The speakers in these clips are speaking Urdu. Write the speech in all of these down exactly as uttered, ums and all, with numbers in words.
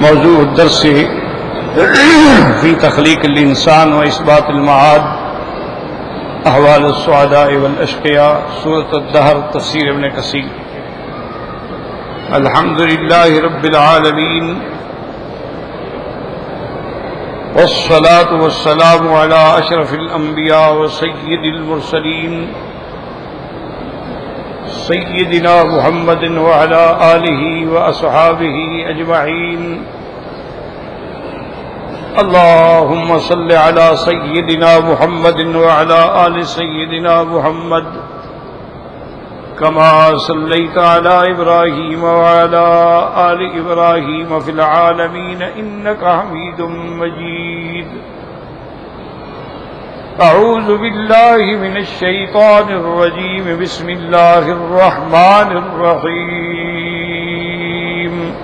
موضوع الدرس في تخليق الإنسان وإثبات المعاد أحوال السعداء والأشقياء سورة الدهر تفسير ابن كثير. الحمد لله رب العالمين والصلاة والسلام على أشرف الأنبياء وسيد المرسلين سيدنا محمد وعلى آله وأصحابه أجمعين. اللهم صل على سيدنا محمد وعلى آل سيدنا محمد كما صليت على إبراهيم وعلى آل إبراهيم في العالمين إنك حميد مجيد. أعوذ بالله من الشيطان الرجيم. بسم الله الرحمن الرحيم.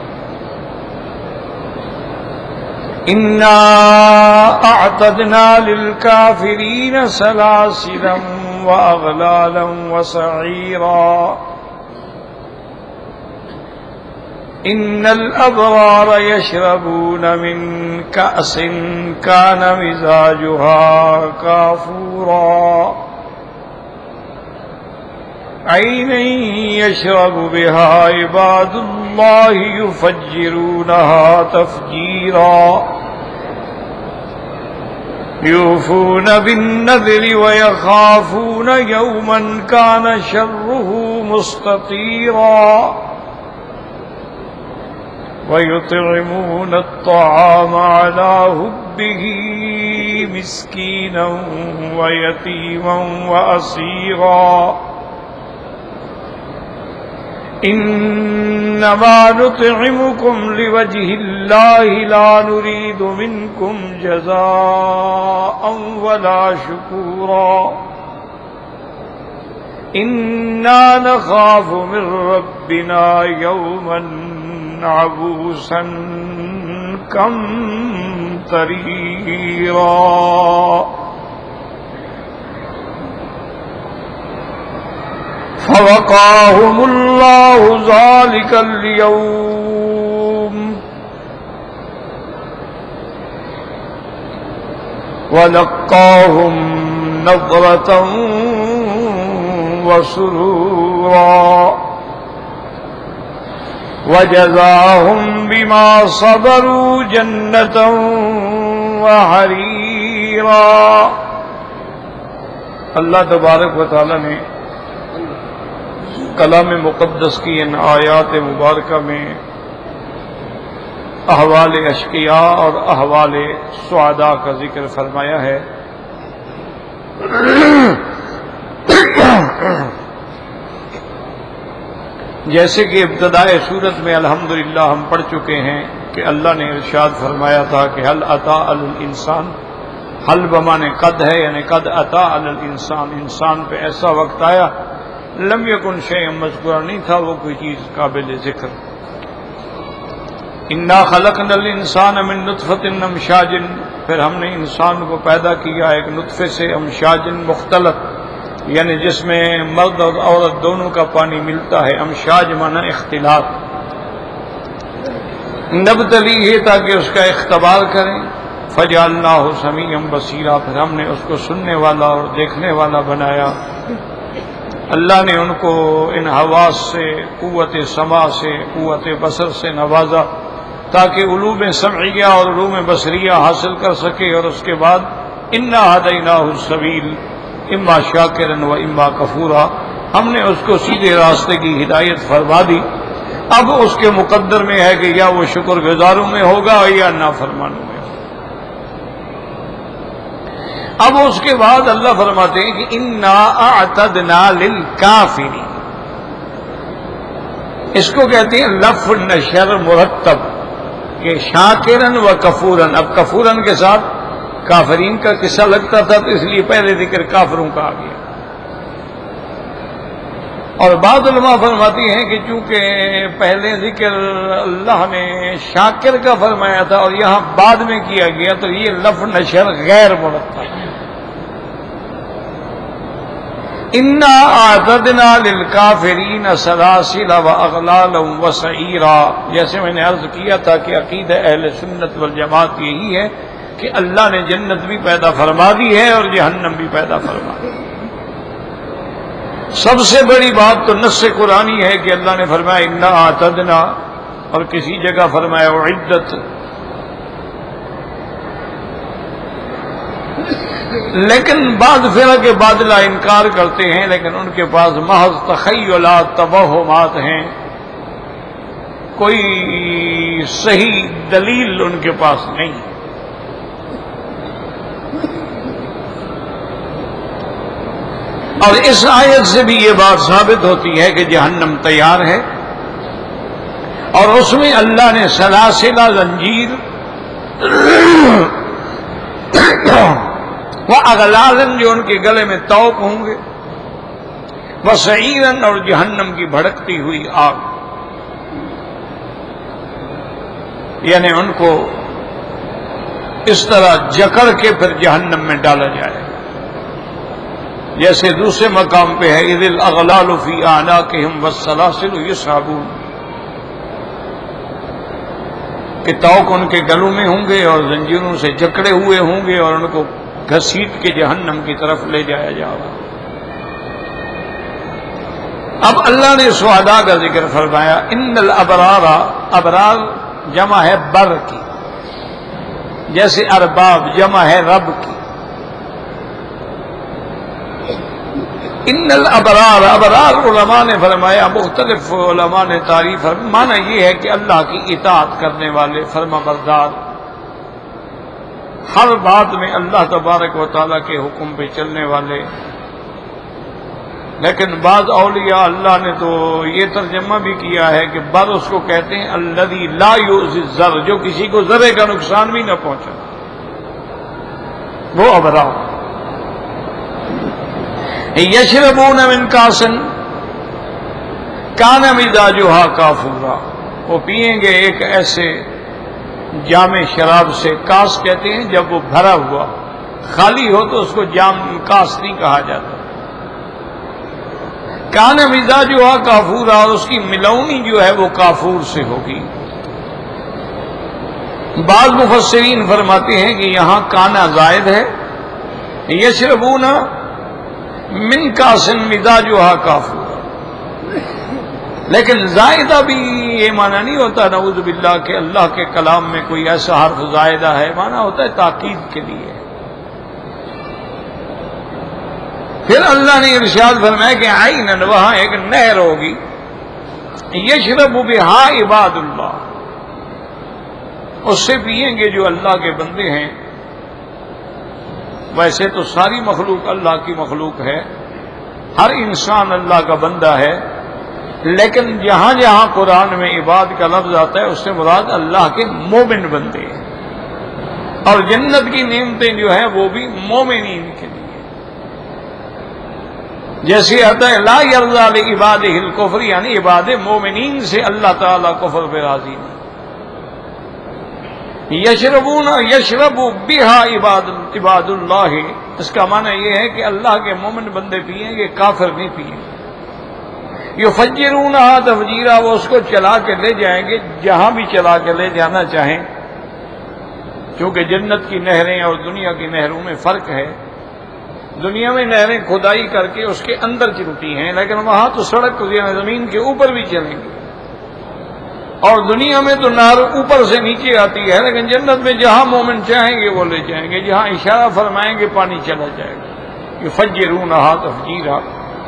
إنا أعتدنا للكافرين سلاسلا وأغلالا وسعيرا. إن الأبرار يشربون من كأس كان مزاجها كافورا عينا يشرب بها عباد الله يفجرونها تفجيرا. يوفون بالنذر ويخافون يوما كان شره مستطيرا. ويطعمون الطعام على حبه مسكينا ويتيما وأسيرا. إنما نطعمكم لوجه الله لا نريد منكم جزاء ولا شكورا. إنا نخاف من ربنا يوما عبوسا قمطريرا. فوقاهم الله ذلك اليوم ولقاهم نضرة وسرورا وجزاهم بما صبروا جنة وحريرا. اللہ تبارک و تعالی نے کلام مقدس کی ان آیات مبارکہ میں احوال اشقیاء اور احوال سعداء کا ذکر فرمایا ہے. جیسے کہ ابتدائے سورت میں الحمدللہ ہم پڑھ چکے ہیں کہ اللہ نے ارشاد فرمایا تھا کہ حل اتا علی الانسان. حل بمانے قد ہے یعنی قد اتا علی الانسان. انسان پہ ایسا وقت آیا لم یکن شیئا مذکورا نہیں تھا وہ کوئی چیز قابل ذکر. انا خلقنا الانسان من نطفۃ امشاج. پھر ہم نے انسان کو پیدا کیا ایک نطفے سے امشاج مختلط یعنی جس میں مرد اور عورت دونوں کا پانی ملتا ہے. امشاج مانا اختلاط. نبتلیہ تاکہ اس کا اختبار کریں. فجعلناہ سمیعا بصیرا. پھر ہم نے اس کو سننے والا اور دیکھنے والا بنایا. اللہ نے ان کو ان حواس سے قوت سماع سے قوت بصر سے نوازا تاکہ علوم سمعیہ اور علوم بصریہ حاصل کر سکے. اور اس کے بعد انا ہدیناہ السبیل اما شاکرا و اما کفورا. ہم نے اس کو سیدھے راستے کی ہدایت فرما دی. اب اس کے مقدر میں ہے کہ یا وہ شکر گزاروں میں ہوگا یا نافرمانوں میں. اب اس کے بعد اللہ فرماتے ہیں کہ انا اعتدنا للکافرین. اس کو کہتے ہیں لف نشر مرتب کہ شاکرن و کفورن. اب کفورن کے ساتھ کافرین کا قصہ لگتا تھا تو اس لیے پہلے ذکر کافروں کا آ گیا. اور بعض علماء فرماتی ہیں کہ چونکہ پہلے ذکر اللہ نے شاکر کا فرمایا تھا اور یہاں بعد میں کیا گیا تو یہ لف نشر غیر مرتب. انا اعتدنا للکافرین سلاسل واغلالا وسعیرا، جیسے میں نے عرض کیا تھا کہ عقیدہ اہل سنت والجماعت یہی ہے کہ اللہ نے جنت بھی پیدا فرما دی ہے اور جہنم بھی پیدا فرما دی۔ سب سے بڑی بات تو نص قرآنی ہے کہ اللہ نے فرمایا انا اعتدنا، اور کسی جگہ فرمایا اعدت۔ لیکن بعض فرق کے باطلہ انکار کرتے ہیں، لیکن ان کے پاس محض تخیلات توہمات ہیں، کوئی صحیح دلیل ان کے پاس نہیں۔ اور اس آیت سے بھی یہ بات ثابت ہوتی ہے کہ جہنم تیار ہے، اور اس میں اللہ نے سلاسل زنجیر وَأَغْلَالًا جو ان کے گلے میں توق ہوں گے، وَسَعِيرًا اور جہنم کی بھڑکتی ہوئی آگ، یعنی ان کو اس طرح جکڑ کے پھر جہنم میں ڈالا جائے، جیسے دوسرے مقام پہ ہے اِذِ الْأَغْلَالُ فِي أَعْنَاقِهِمْ وَالسَّلَاسِلُ يُسْحَبُونَ، کہ توق ان کے گلوں میں ہوں گے اور زنجیروں سے جکڑے ہوئے ہوں گے اور ان کو گھسیٹ کے جہنم کی طرف لے جایا جائے گا۔ اب اللہ نے شہداء کا ذکر فرمایا، ان الابرار، ابرار جمع ہے بر کی، جیسے ارباب جمع ہے رب کی۔ ان الابرار، ابرار علماء نے فرمایا، مختلف علماء نے تعریف، معنی یہ ہے کہ اللہ کی اطاعت کرنے والے، فرما بردار، ہر بات میں اللہ تبارک و تعالیٰ کے حکم پہ چلنے والے۔ لیکن بعض اولیاء اللہ نے تو یہ ترجمہ بھی کیا ہے کہ بر اس کو کہتے ہیں الذی لا یؤذی الذر، جو کسی کو ذرے کا نقصان بھی نہ پہنچا، وہ ابرار۔ یشربون من کاس کان مزاجھا کافورا، وہ پیئیں گے ایک ایسے جام شراب سے، کاس کہتے ہیں جب وہ بھرا ہوا، خالی ہو تو اس کو جام کاس نہیں کہا جاتا۔ کان مزاجھا کافورا، اور اس کی ملونی جو ہے وہ کافور سے ہوگی۔ بعض مفسرین فرماتے ہیں کہ یہاں کانا زائد ہے، یشربون من کاس مزاجھا کافورا، لیکن زائدہ بھی یہ معنی نہیں ہوتا نعوذ باللہ کہ اللہ کے کلام میں کوئی ایسا حرف زائدہ ہے، معنی ہوتا ہے تاکید کے لیے۔ پھر اللہ نے ارشاد فرمایا کہ عینن، وہاں ایک نہر ہوگی، یشرب بہا عباد اللہ، اس سے پیئیں گے جو اللہ کے بندے ہیں۔ ویسے تو ساری مخلوق اللہ کی مخلوق ہے، ہر انسان اللہ کا بندہ ہے، لیکن جہاں جہاں قرآن میں عباد کا لفظ آتا ہے اس سے مراد اللہ کے مومن بندے ہیں، اور جنت کی نعمتیں جو ہیں وہ بھی مومنین کے لیے۔ جیسے آتا ہے لا یرضی لعبادہ الکفر، یعنی عباد مومنین سے اللہ تعالیٰ کفر پہ راضی نہیں۔ یشربون یشرب بہا عباد عباد اللہ، اس کا معنی یہ ہے کہ اللہ کے مومن بندے پیئیں گے، کافر نہیں پیئیں گے۔ یفجرونہا تفجیرا، وہ اس کو چلا کے لے جائیں گے جہاں بھی چلا کے لے جانا چاہیں، کیونکہ جنت کی نہریں اور دنیا کی نہروں میں فرق ہے۔ دنیا میں نہریں کھدائی کر کے اس کے اندر چلتی ہیں، لیکن وہاں تو سڑک زمین کے اوپر بھی چلیں گے، اور دنیا میں تو نہر اوپر سے نیچے آتی ہے، لیکن جنت میں جہاں مومن چاہیں گے وہ لے جائیں گے، جہاں اشارہ فرمائیں گے پانی چلا جائے گا۔ یفجرونہا تفجیرا،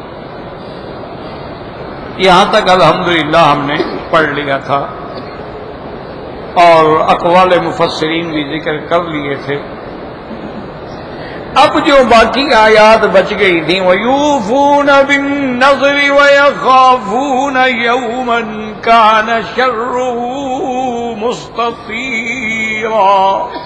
یہاں تک الحمدللہ ہم نے پڑھ لیا تھا اور اقوال مفسرین بھی ذکر کر لیے تھے۔ اب جو باقی آیات بچ گئی تھیں، وَيُوفُونَ بِالنَّذْرِ وَيَخَافُونَ يَوْمًا كَانَ شَرُّهُ مُسْتَطِيرًا،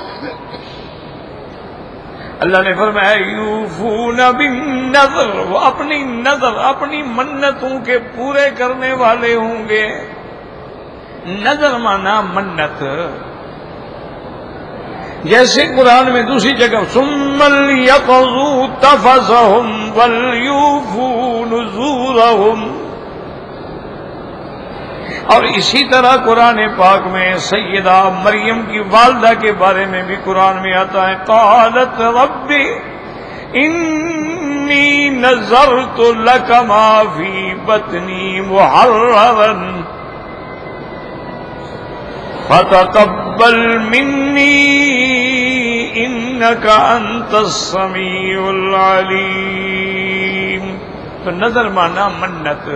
اللہ نے فرمایا یوفون بالنذر، وہ اپنی نذر، اپنی منتوں کے پورے کرنے والے ہوں گے۔ نذر مانا منت، جیسے قرآن میں دوسری جگہ ثم لیقضوا تفثهم ولیوفوا نذورهم، اور اسی طرح قرآن پاک میں سیدہ مریم کی والدہ کے بارے میں بھی قرآن میں آتا ہے قالت رب انی نذرت لک ما فی بطنی محررا فتقبل منی انک انت السمیع العلیم۔ تو نظر مانا منت،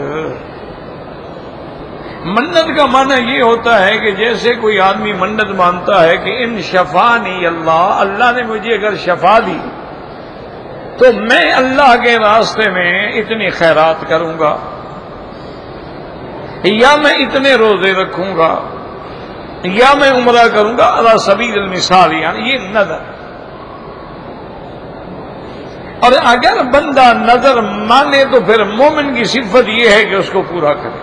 منت کا معنی یہ ہوتا ہے کہ جیسے کوئی آدمی منت مانتا ہے کہ ان شفانی اللہ، اللہ نے مجھے اگر شفا دی تو میں اللہ کے راستے میں اتنے خیرات کروں گا، یا میں اتنے روزے رکھوں گا، یا میں عمرہ کروں گا، علی سبیل المثال، یعنی یہ نظر۔ اور اگر بندہ نظر مانے تو پھر مومن کی صفت یہ ہے کہ اس کو پورا کرے۔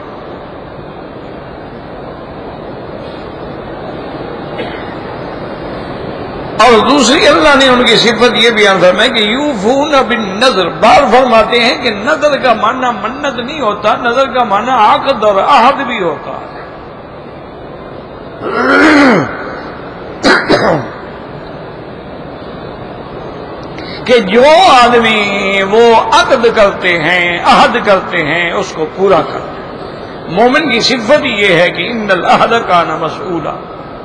اور دوسری اللہ نے ان کی صفت یہ بیان فرمائی کہ یوفون بالنذر، بار فرماتے ہیں کہ نظر کا معنی منت نہیں ہوتا، نظر کا معنی عقد اور عہد بھی ہوتا ہے۔ کہ جو آدمی وہ عقد کرتے ہیں، عہد کرتے ہیں، اس کو پورا کرتے ہیں۔ مومن کی صفت یہ ہے کہ ان العہد کان مسئولا،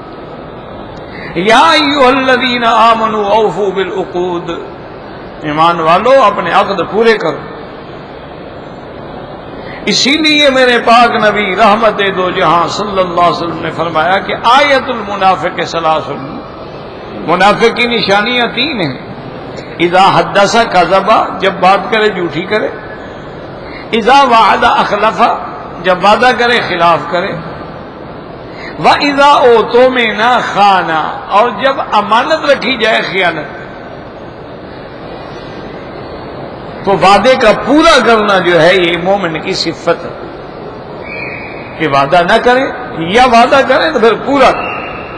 یا ایھا الذین آمنوا اوفوا بالعقود، ایمان والو اپنے عقد پورے کرو۔ اسی لیے میرے پاک نبی رحمت دو جہاں صلی اللہ علیہ وسلم نے فرمایا کہ آیت المنافق ثلاث، منافق کی نشانیاں تین ہیں۔ اذا حدث کذب، جب بات کرے جھوٹی کرے، اذا وعد اخلف، جب وعدہ کرے خلاف کرے، وَإِذَا اؤْتُمِنَ خَانَ، اور جب امانت رکھی جائے خیانت۔ تو وعدے کا پورا کرنا جو ہے یہ مومن کی صفت ہے کہ وعدہ نہ کرے، یا وعدہ کرے تو پھر پورا کرے۔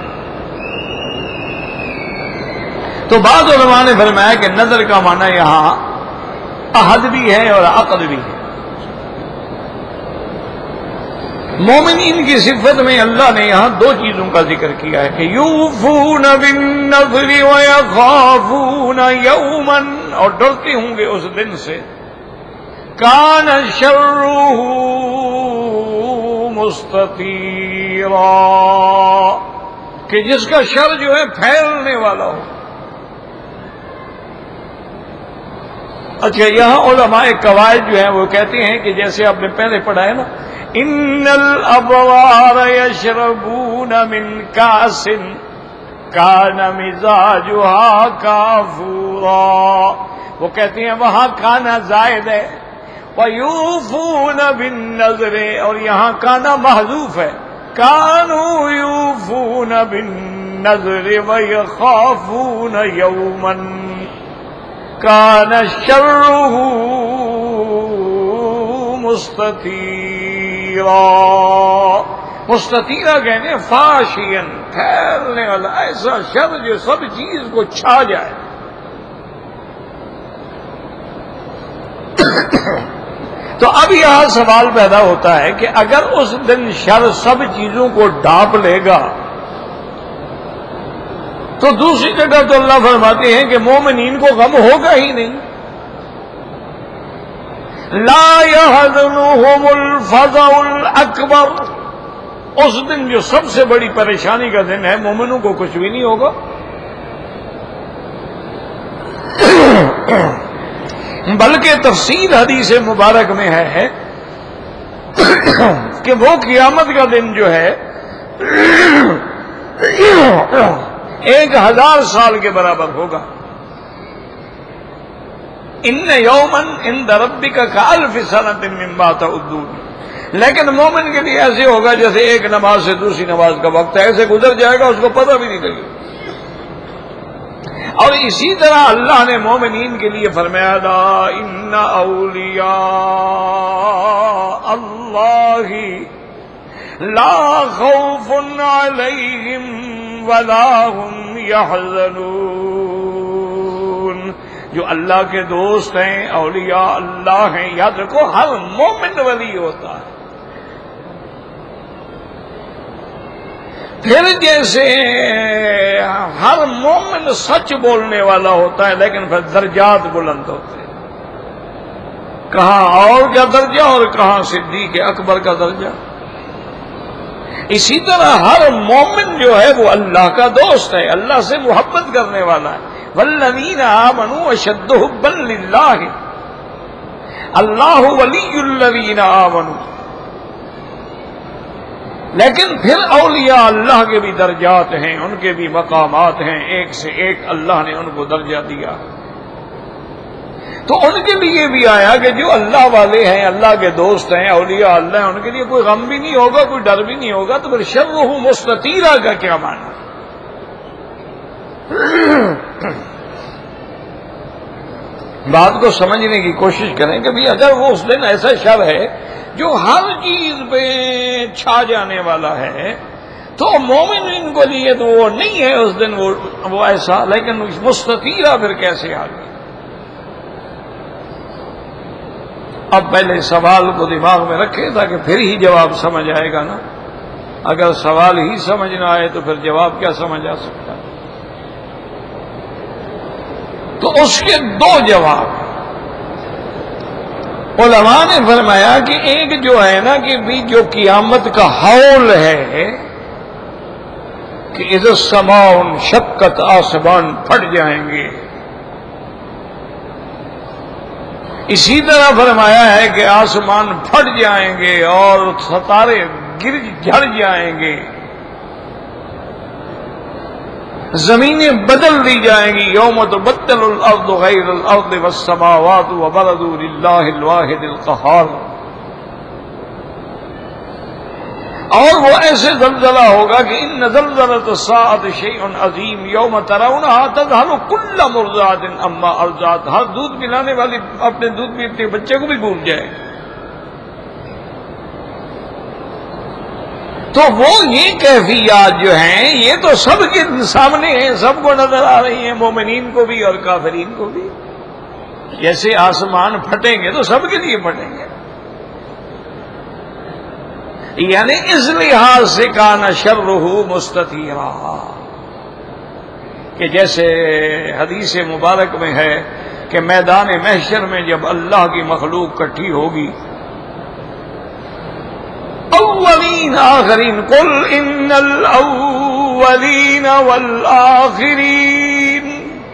تو بعض علماء نے فرمایا کہ نظر کا معنی یہاں عہد بھی ہے اور عقد بھی ہے۔ مومنین کی صفت میں اللہ نے یہاں دو چیزوں کا ذکر کیا ہے کہ یوفون بالنذر ویخافون یوما، اور ڈرتے ہوں گے اس دن سے کان شرہ مستطیرا، کہ جس کا شر جو ہے پھیلنے والا ہو۔ اچھا، یہاں علماء قواعد جو ہیں وہ کہتے ہیں کہ جیسے آپ نے پہلے پڑھا ہے نا، ان الابرار یشربون من کاس کان مزاجها کافورا، وہ کہتے ہیں وہاں کانا زائد ہے، ویوفون بالنذر، اور یہاں کانا محذوف ہے، کانوا یوفون بالنذر ویخافون یوما کان شرہ مستطیرا۔ مستطیرا کہتے ہیں فاشین، پھیلنے والا، ایسا شر جو سب چیز کو چھا جائے۔ تو اب یہاں سوال پیدا ہوتا ہے کہ اگر اس دن شر سب چیزوں کو ڈھانپ لے گا تو دوسری جگہ تو اللہ فرماتے ہیں کہ مومنین کو غم ہوگا ہی نہیں۔ لا يحزنهم الفزع الاکبر، اس دن جو سب سے بڑی پریشانی کا دن ہے، مومنوں کو کچھ بھی نہیں ہوگا۔ بلکہ تفصیل حدیث مبارک میں ہے کہ وہ قیامت کا دن جو ہے ایک ہزار سال کے برابر ہوگا۔ ان یومن عند ربک کالف سنۃ مما تعدون، لیکن مومن کے لیے ایسے ہوگا جیسے ایک نماز سے دوسری نماز کا وقت ہے، ایسے گزر جائے گا اس کو پتہ بھی نہیں لگے گا۔ اور اسی طرح اللہ نے مومنین کے لیے فرمایا لا ان اولیاء اللہ لا خوف علیہم ولا هم يحزنون. جو اللہ کے دوست ہیں، اولیاء اللہ ہیں، یاد رکھو ہر مومن ولی ہوتا ہے. پھر جیسے ہر مومن سچ بولنے والا ہوتا ہے، لیکن پھر درجات بلند ہوتے ہیں. کہاں اور کا درجہ اور کہاں صدیق اکبر کا درجہ. اسی طرح ہر مومن جو ہے وہ اللہ کا دوست ہے، اللہ سے محبت کرنے والا ہے. والذین آمنوا اشد حبا للہ، اللہ ولی الذین آمنوا. لیکن پھر اولیاء اللہ کے بھی درجات ہیں، ان کے بھی مقامات ہیں، ایک سے ایک اللہ نے ان کو درجہ دیا. تو ان کے لیے بھی آیا کہ جو اللہ والے ہیں، اللہ کے دوست ہیں، اولیاء اللہ ہیں، ان کے لیے کوئی غم بھی نہیں ہوگا، کوئی ڈر بھی نہیں ہوگا. تو پھر شرہ مستطیرہ کا کیا معنی؟ بات کو سمجھنے کی کوشش کریں کہ بھی اگر وہ اس دن ایسا شر ہے جو ہر چیز پہ چھا جانے والا ہے، تو مومن کو لیے تو وہ نہیں ہے اس دن وہ وہ ایسا. لیکن مستطیرہ پھر کیسے آ گئی؟ اب پہلے سوال کو دماغ میں رکھے تاکہ پھر ہی جواب سمجھ آئے گا نا. اگر سوال ہی سمجھ نہ آئے تو پھر جواب کیا سمجھ آ سکتا ہے؟ تو اس کے دو جواب علماء نے فرمایا کہ ایک جو ہے نا کہ بھی جو قیامت کا ہول ہے کہ اذا السماء انشقت، آسمان پھٹ جائیں گے. اسی طرح فرمایا ہے کہ آسمان پھٹ جائیں گے اور ستارے گر جھڑ جائیں گے، زمینیں بدل دی جائیں گی. یوم تبدل الارض غیر الارض والسماوات وبرزوا للہ الواحد القہار. اور وہ ایسے زلزلہ ہوگا کہ ان زلزلۃ الساعۃ شیء عظیم یوم ترونها تذہل کل مرضعۃ عما ارضعت. ہر دودھ پلانے والی اپنے دودھ پیتے بچے کو بھی بھول جائے. تو وہ یہ کیفیات جو ہیں یہ تو سب کے سامنے ہیں، سب کو نظر آ رہی ہیں، مومنین کو بھی اور کافرین کو بھی. جیسے آسمان پھٹیں گے تو سب کے لیے پھٹیں گے. یعنی اس لحاظ سے کان شرہ مستطیرا، کہ جیسے حدیث مبارک میں ہے کہ میدان محشر میں جب اللہ کی مخلوق کٹھی ہوگی، اولین آخرین قل ان الاولین والآخرین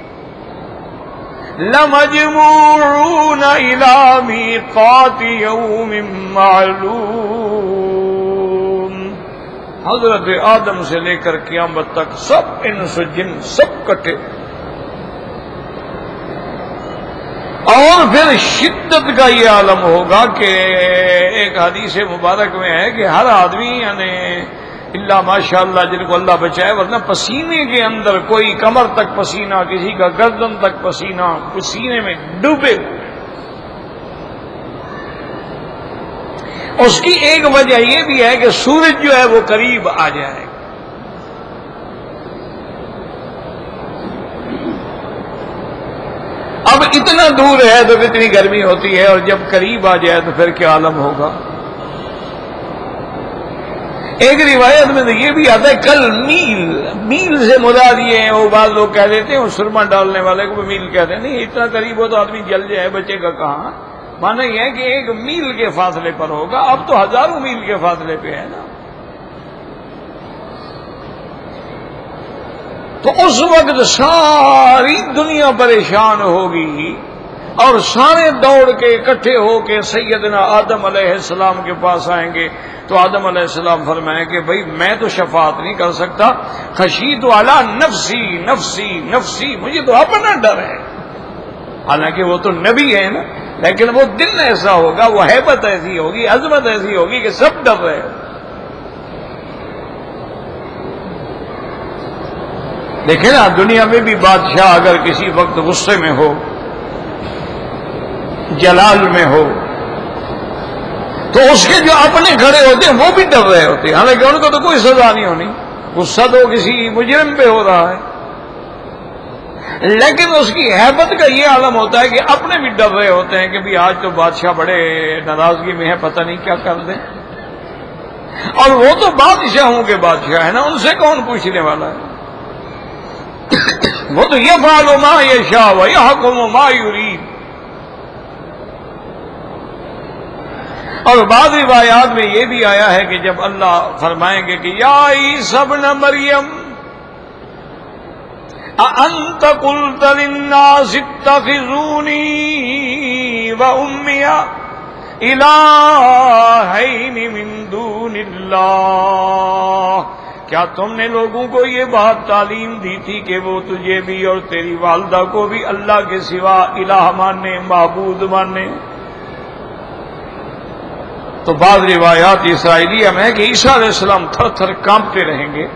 لمجموعون الی میقات یوم معلوم. حضرت آدم سے لے کر قیامت تک سب انس و جن سب کٹے. اور پھر شدت کا یہ عالم ہوگا کہ ایک حدیث مبارک میں ہے کہ ہر آدمی یعنی اللہ ماشاء اللہ جن کو اللہ بچائے، ورنہ پسینے کے اندر کوئی کمر تک پسینہ، کسی کا گردن تک پسینہ، پسینے میں ڈوبے. اس کی ایک وجہ یہ بھی ہے کہ سورج جو ہے وہ قریب آ جائے. اب اتنا دور ہے تو کتنی گرمی ہوتی ہے، اور جب قریب آ جائے تو پھر کیا عالم ہوگا. ایک روایت میں تو یہ بھی آتا ہے کل میل، میل سے مراد یہ ہے، وہ بعض لوگ کہہ دیتے ہیں وہ سرما ڈالنے والے کو میل کہتے ہیں. نہیں، اتنا قریب ہو تو آدمی جل جائے، بچے گا کہاں. مانا یہ ہے کہ ایک میل کے فاصلے پر ہوگا. اب تو ہزاروں میل کے فاصلے پہ ہے نا. تو اس وقت ساری دنیا پریشان ہوگی اور سارے دوڑ کے اکٹھے ہو کے سیدنا آدم علیہ السلام کے پاس آئیں گے. تو آدم علیہ السلام فرمائیں کہ بھئی میں تو شفاعت نہیں کر سکتا، خشیت علی نفسی نفسی نفسی، مجھے تو اپنا ڈر ہے. حالانکہ وہ تو نبی ہے نا، لیکن وہ دن ایسا ہوگا، وہ ہیبت ایسی ہوگی، عظمت ایسی ہوگی کہ سب ڈر رہے ہیں. دیکھیں نا دنیا میں بھی بادشاہ اگر کسی وقت غصے میں ہو، جلال میں ہو، تو اس کے جو اپنے کھڑے ہوتے ہیں وہ بھی ڈر رہے ہوتے ہیں، حالانکہ ان کو تو کوئی سزا نہیں ہونی. غصہ تو کسی مجرم پہ ہو رہا ہے، لیکن اس کی ہیبت کا یہ عالم ہوتا ہے کہ اپنے بھی ڈر رہے ہوتے ہیں کہ بھی آج تو بادشاہ بڑے ناراضگی میں ہے، پتہ نہیں کیا کر دیں، اور وہ تو بادشاہوں کے بادشاہ ہے نا، ان سے کون پوچھنے والا ہے؟ وہ تو یفعل ما یشاء ویحکم ما یرید۔ اور بعض روایات میں یہ بھی آیا ہے کہ جب اللہ فرمائیں گے کہ یا عیسی ابن مریم اَأَنْتَ قُلْتَ لِلنَّاسِ اتَّخِذُونِي وَأُمِّيَ إِلَٰهَيْنِ مِن دُونِ اللَّهِ، کیا تم نے لوگوں کو یہ بات تعلیم دی تھی کہ وہ تجھے بھی اور تیری والدہ کو بھی اللہ کے سوا الہ مانے، معبود مانے؟ تو بعض روایات اسرائیلیہ میں ہے کہ عیسیٰ علیہ السلام تھر تھر کانپتے رہیں گے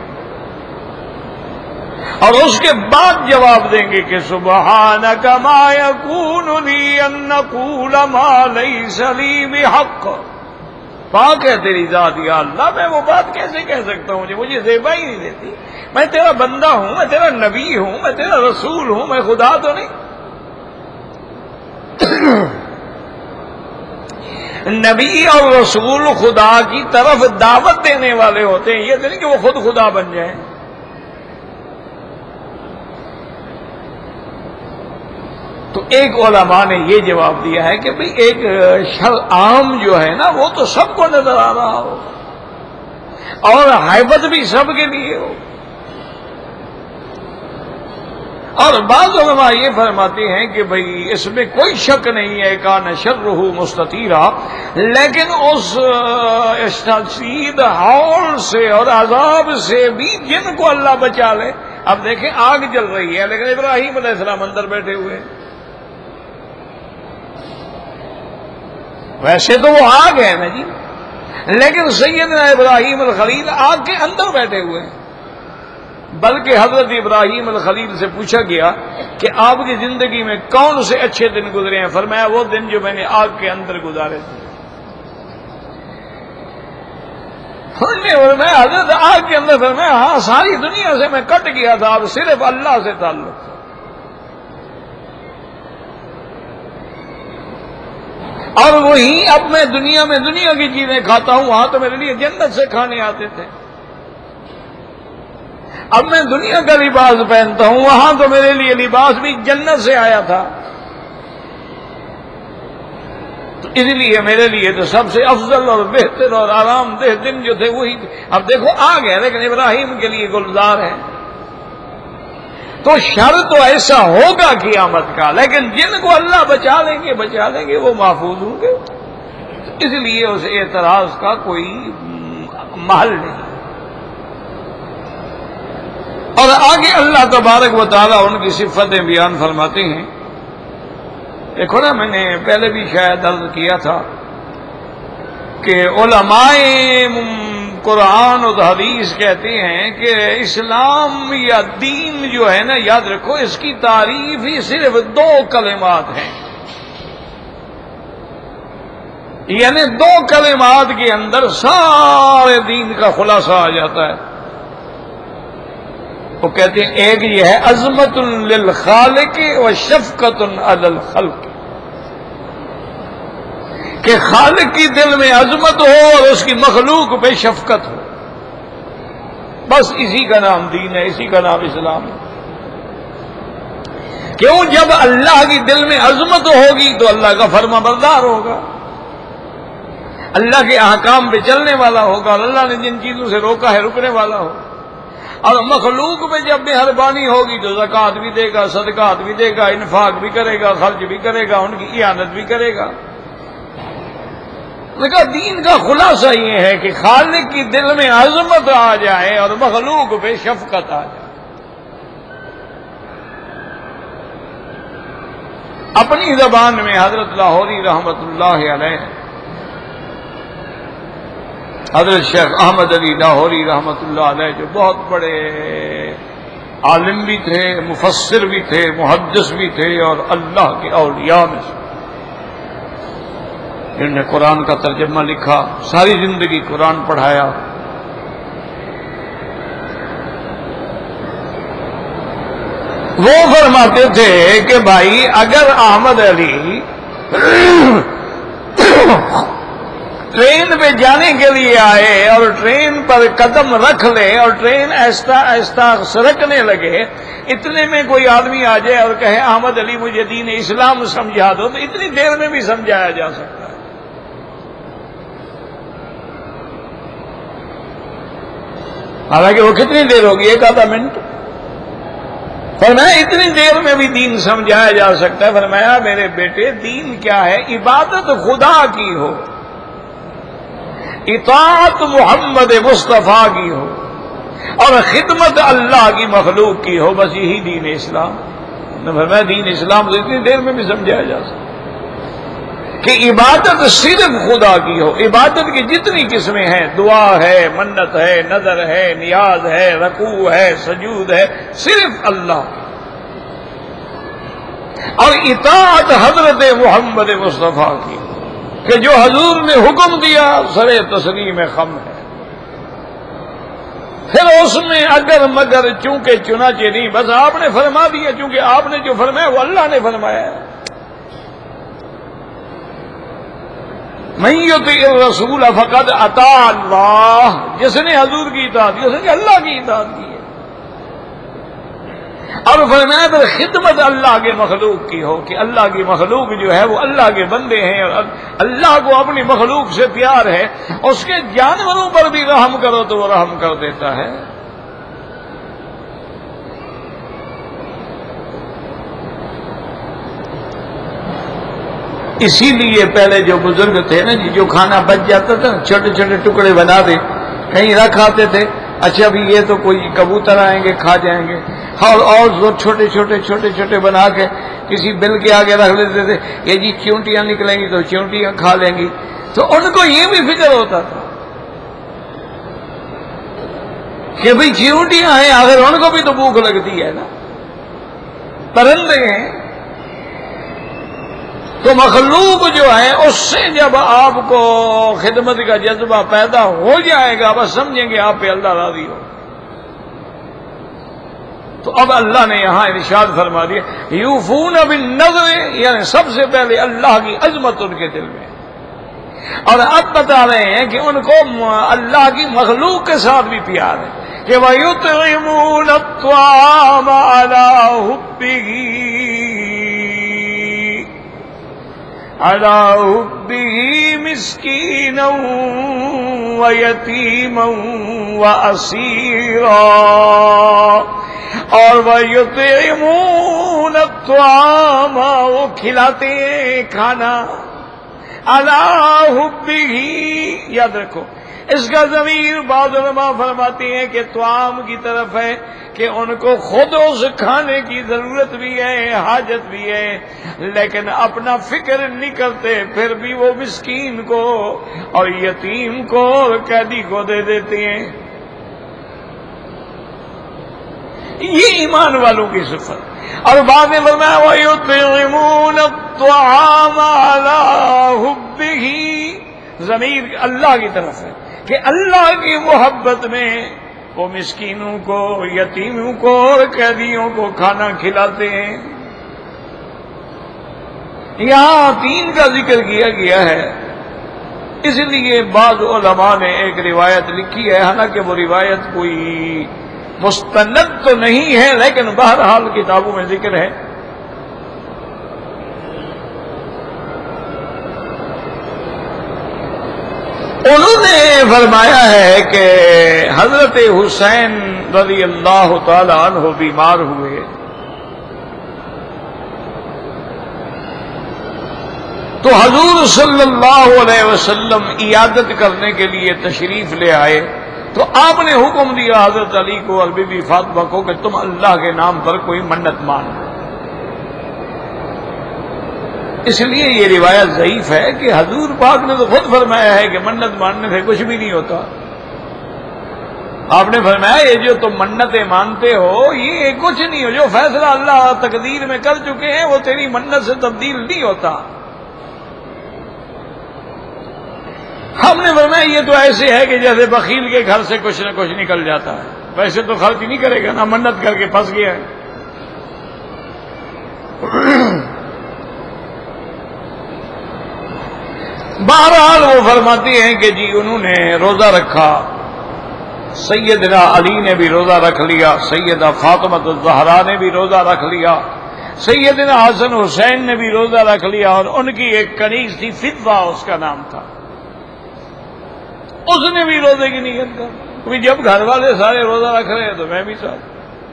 اور اس کے بعد جواب دیں گے کہ سبحانک ما یکون لی ان اقول ما لیس لی بحق، پاک ہے تیری ذات یا اللہ، میں وہ بات کیسے کہہ سکتا ہوں جو مجھے زیبا ہی نہیں دیتی؟ میں تیرا بندہ ہوں، میں تیرا نبی ہوں، میں تیرا رسول ہوں، میں خدا تو نہیں۔ نبی اور رسول خدا کی طرف دعوت دینے والے ہوتے ہیں، یہ تو نہیں کہ وہ خود خدا بن جائیں۔ تو ایک علماء نے یہ جواب دیا ہے کہ بھئی ایک شر عام جو ہے نا وہ تو سب کو نظر آ رہا ہو اور ہیبت بھی سب کے لیے ہو۔ اور بعض علماء یہ فرماتے ہیں کہ بھئی اس میں کوئی شک نہیں ہے کان شرہ مستطیرا، لیکن اس شدید ہول سے اور عذاب سے بھی جن کو اللہ بچا لے۔ اب دیکھیں آگ جل رہی ہے لیکن ابراہیم علیہ السلام اندر بیٹھے ہوئے ہیں، ویسے تو وہ آگ ہے نا جی، لیکن سیدنا ابراہیم الخلیل آگ کے اندر بیٹھے ہوئے ہیں۔ بلکہ حضرت ابراہیم الخلیل سے پوچھا گیا کہ آپ کی زندگی میں کون سے اچھے دن گزرے ہیں؟ فرمایا وہ دن جو میں نے آگ کے اندر گزارے تھے۔ فرمایا حضرت آگ کے اندر، فرمایا ہاں ساری دنیا سے میں کٹ گیا تھا، اب صرف اللہ سے تعلق تھا۔ اور وہی اب میں دنیا میں دنیا کی چیزیں کھاتا ہوں، وہاں تو میرے لیے جنت سے کھانے آتے تھے۔ اب میں دنیا کا لباس پہنتا ہوں، وہاں تو میرے لیے لباس بھی جنت سے آیا تھا۔ تو اس لیے میرے لیے تو سب سے افضل اور بہتر اور آرام دہ دن جو تھے وہی تھے۔ اب دیکھو آ گئے لیکن ابراہیم کے لیے گلزار ہے۔ تو شر تو ایسا ہوگا قیامت کا، لیکن جن کو اللہ بچا لیں گے بچا لیں گے وہ محفوظ ہوں گے، اس لیے اس اعتراض کا کوئی محل نہیں۔ اور آگے اللہ تبارک و تعالیٰ ان کی صفتیں بیان فرماتے ہیں۔ دیکھو نا، میں نے پہلے بھی شاید عرض کیا تھا کہ علماء قرآن اور حدیث کہتے ہیں کہ اسلام یا دین جو ہے نا، یاد رکھو اس کی تعریف ہی صرف دو کلمات ہیں، یعنی دو کلمات کے اندر سارے دین کا خلاصہ آ جاتا ہے۔ وہ کہتے ہیں ایک یہ ہے عظمت للخالق و شفقت علی الخلق، کہ خالق کی دل میں عظمت ہو اور اس کی مخلوق پہ شفقت ہو، بس اسی کا نام دین ہے، اسی کا نام اسلام ہے۔ کیوں؟ جب اللہ کی دل میں عظمت ہوگی تو اللہ کا فرما بردار ہوگا، اللہ کے احکام پہ چلنے والا ہوگا، اور اللہ نے جن چیزوں سے روکا ہے رکنے والا ہوگا۔ اور مخلوق میں جب مہربانی ہوگی تو زکوٰۃ بھی دے گا، صدقات بھی دے گا، انفاق بھی کرے گا، خرچ بھی کرے گا، ان کی اعانت بھی کرے گا۔ لیکن دین کا خلاصہ یہ ہے کہ خالق کی دل میں عظمت آ جائے اور مخلوق پہ شفقت آ جائے۔ اپنی زبان میں حضرت لاہوری رحمت اللہ علیہ، حضرت شیخ احمد علی لاہوری رحمت اللہ علیہ، جو بہت بڑے عالم بھی تھے، مفسر بھی تھے، محدث بھی تھے، اور اللہ کے اولیاء میں سے، جنہوں نے قرآن کا ترجمہ لکھا، ساری زندگی قرآن پڑھایا۔ وہ فرماتے تھے کہ بھائی اگر احمد علی ٹرین پہ جانے کے لیے آئے اور ٹرین پر قدم رکھ لے اور ٹرین آہستہ آہستہ سرکنے لگے، اتنے میں کوئی آدمی آ جائے اور کہے احمد علی مجھے دین اسلام سمجھا دو، تو اتنی دیر میں بھی سمجھایا جا سکتا ہے۔ حالانکہ وہ کتنی دیر ہوگی؟ ایک آدھا منٹ۔ فرمایا اتنی دیر میں بھی دین سمجھایا جا سکتا ہے۔ فرمایا میرے بیٹے دین کیا ہے؟ عبادت خدا کی ہو، اطاعت محمد مصطفیٰ کی ہو، اور خدمت اللہ کی مخلوق کی ہو، بس یہی دین اسلام۔ فرمایا دین اسلام تو اتنی دیر میں بھی سمجھایا جا سکتا کہ عبادت صرف خدا کی ہو۔ عبادت کی جتنی قسمیں ہیں، دعا ہے، منت ہے، نظر ہے، نیاز ہے، رکوع ہے، سجود ہے، صرف اللہ۔ اور اطاعت حضرت محمد مصطفیٰ کی کہ جو حضور نے حکم دیا سرے تسلیم خم ہے۔ پھر اس میں اگر مگر چونکہ چنانچہ نہیں، بس آپ نے فرما دیا، چونکہ آپ نے جو فرمایا وہ اللہ نے فرمایا ہے۔ من یطیع الرسول فقد اطاع اللہ، جس نے حضور کی اطاعت کی اس نے اللہ کی اطاعت کی ہے۔ اور فرمایا پھر خدمت اللہ کے مخلوق کی ہو کہ اللہ کی مخلوق جو ہے وہ اللہ کے بندے ہیں، اور اللہ کو اپنی مخلوق سے پیار ہے، اس کے جانوروں پر بھی رحم کرو تو وہ رحم کر دیتا ہے۔ اسی لیے پہلے جو بزرگ تھے نا جی، جو کھانا بچ جاتا تھا چھوٹے چھوٹے ٹکڑے بنا دے، کہیں رکھ آتے تھے، اچھا بھی یہ تو کوئی کبوتر آئیں گے کھا جائیں گے، اور اور چھوٹے چھوٹے چھوٹے چھوٹے بنا کے کسی بل کے آگے رکھ لیتے تھے، یہ جی چیونٹیاں نکلیں گی تو چیونٹیاں کھا لیں گی۔ تو ان کو یہ بھی فکر ہوتا تھا کہ بھئی چیونٹیاں ہیں، آخر ان کو بھی تو بھوک لگتی ہے نا، پرندے ہیں۔ تو مخلوق جو ہے اس سے جب آپ کو خدمت کا جذبہ پیدا ہو جائے گا، بس سمجھیں گے آپ پہ اللہ راضی ہو۔ تو اب اللہ نے یہاں ارشاد فرما دیا یوفون بالنذر، یعنی سب سے پہلے اللہ کی عظمت ان کے دل میں، اور اب بتا رہے ہیں کہ ان کو اللہ کی مخلوق کے ساتھ بھی پیار ہے کہ وَيُطْعِمُونَ الطَّعَامَ عَلَىٰ حُبِّهِ عَلَىٰ حُبِّهِ مِسْكِينًا وَيَتِيمًا وَأَسِيرًا، اور وَيُطْعِمُونَ الطَّعَامَ، وہ کھلاتے ہیں کھانا، عَلَىٰ حُبِّهِ، یاد رکھو اس کا ضمیر بعض علماء فرماتے ہیں کہ طعام کی طرف ہے کہ ان کو خود اس کھانے کی ضرورت بھی ہے، حاجت بھی ہے، لیکن اپنا فکر نہیں کرتے، پھر بھی وہ مسکین کو اور یتیم کو اور قیدی کو دے دیتے ہیں۔ یہ ایمان والوں کی صفت۔ اور بعد میں فرمایا وَيُطْعِمُونَ الطَّعَامَ عَلَىٰ حُبِّهِ، ضمیر اللہ کی طرف ہے کہ اللہ کی محبت میں وہ مسکینوں کو، یتیموں کو اور قیدیوں کو کھانا کھلاتے ہیں۔ یہاں تین کا ذکر کیا گیا ہے، اس لیے بعض علماء نے ایک روایت لکھی ہے، حالانکہ وہ روایت کوئی مستند تو نہیں ہے لیکن بہرحال کتابوں میں ذکر ہے۔ انہوں نے فرمایا ہے کہ حضرت حسین رضی اللہ تعالی عنہ بیمار ہوئے، تو حضور صلی اللہ علیہ وسلم عیادت کرنے کے لیے تشریف لے آئے، تو آپ نے حکم دیا حضرت علی کو اور بی بی فاطمہ کو کہ تم اللہ کے نام پر کوئی منت مانو۔ اس لیے یہ روایت ضعیف ہے کہ حضور پاک نے تو خود فرمایا ہے کہ منت ماننے سے کچھ بھی نہیں ہوتا۔ آپ نے فرمایا یہ جو تم منتیں مانتے ہو یہ کچھ نہیں ہو، جو فیصلہ اللہ تقدیر میں کر چکے ہیں وہ تیری منت سے تبدیل نہیں ہوتا۔ ہم نے فرمایا یہ تو ایسے ہے کہ جیسے بخیل کے گھر سے کچھ نہ کچھ نکل جاتا ہے، ویسے تو خرچ نہیں کرے گا، نہ منت کر کے پھنس گیا ہے۔ بہرحال وہ فرماتی ہیں کہ جی انہوں نے روزہ رکھا، سیدنا علی نے بھی روزہ رکھ لیا، سیدہ فاطمہ الزہرا نے بھی روزہ رکھ لیا، سیدنا حسن حسین نے بھی روزہ رکھ لیا، اور ان کی ایک کنیز تھی فدوہ اس کا نام تھا، اس نے بھی روزے کی نیت کر کہ جب گھر والے سارے روزہ رکھ رہے ہیں تو میں بھی ساتھ۔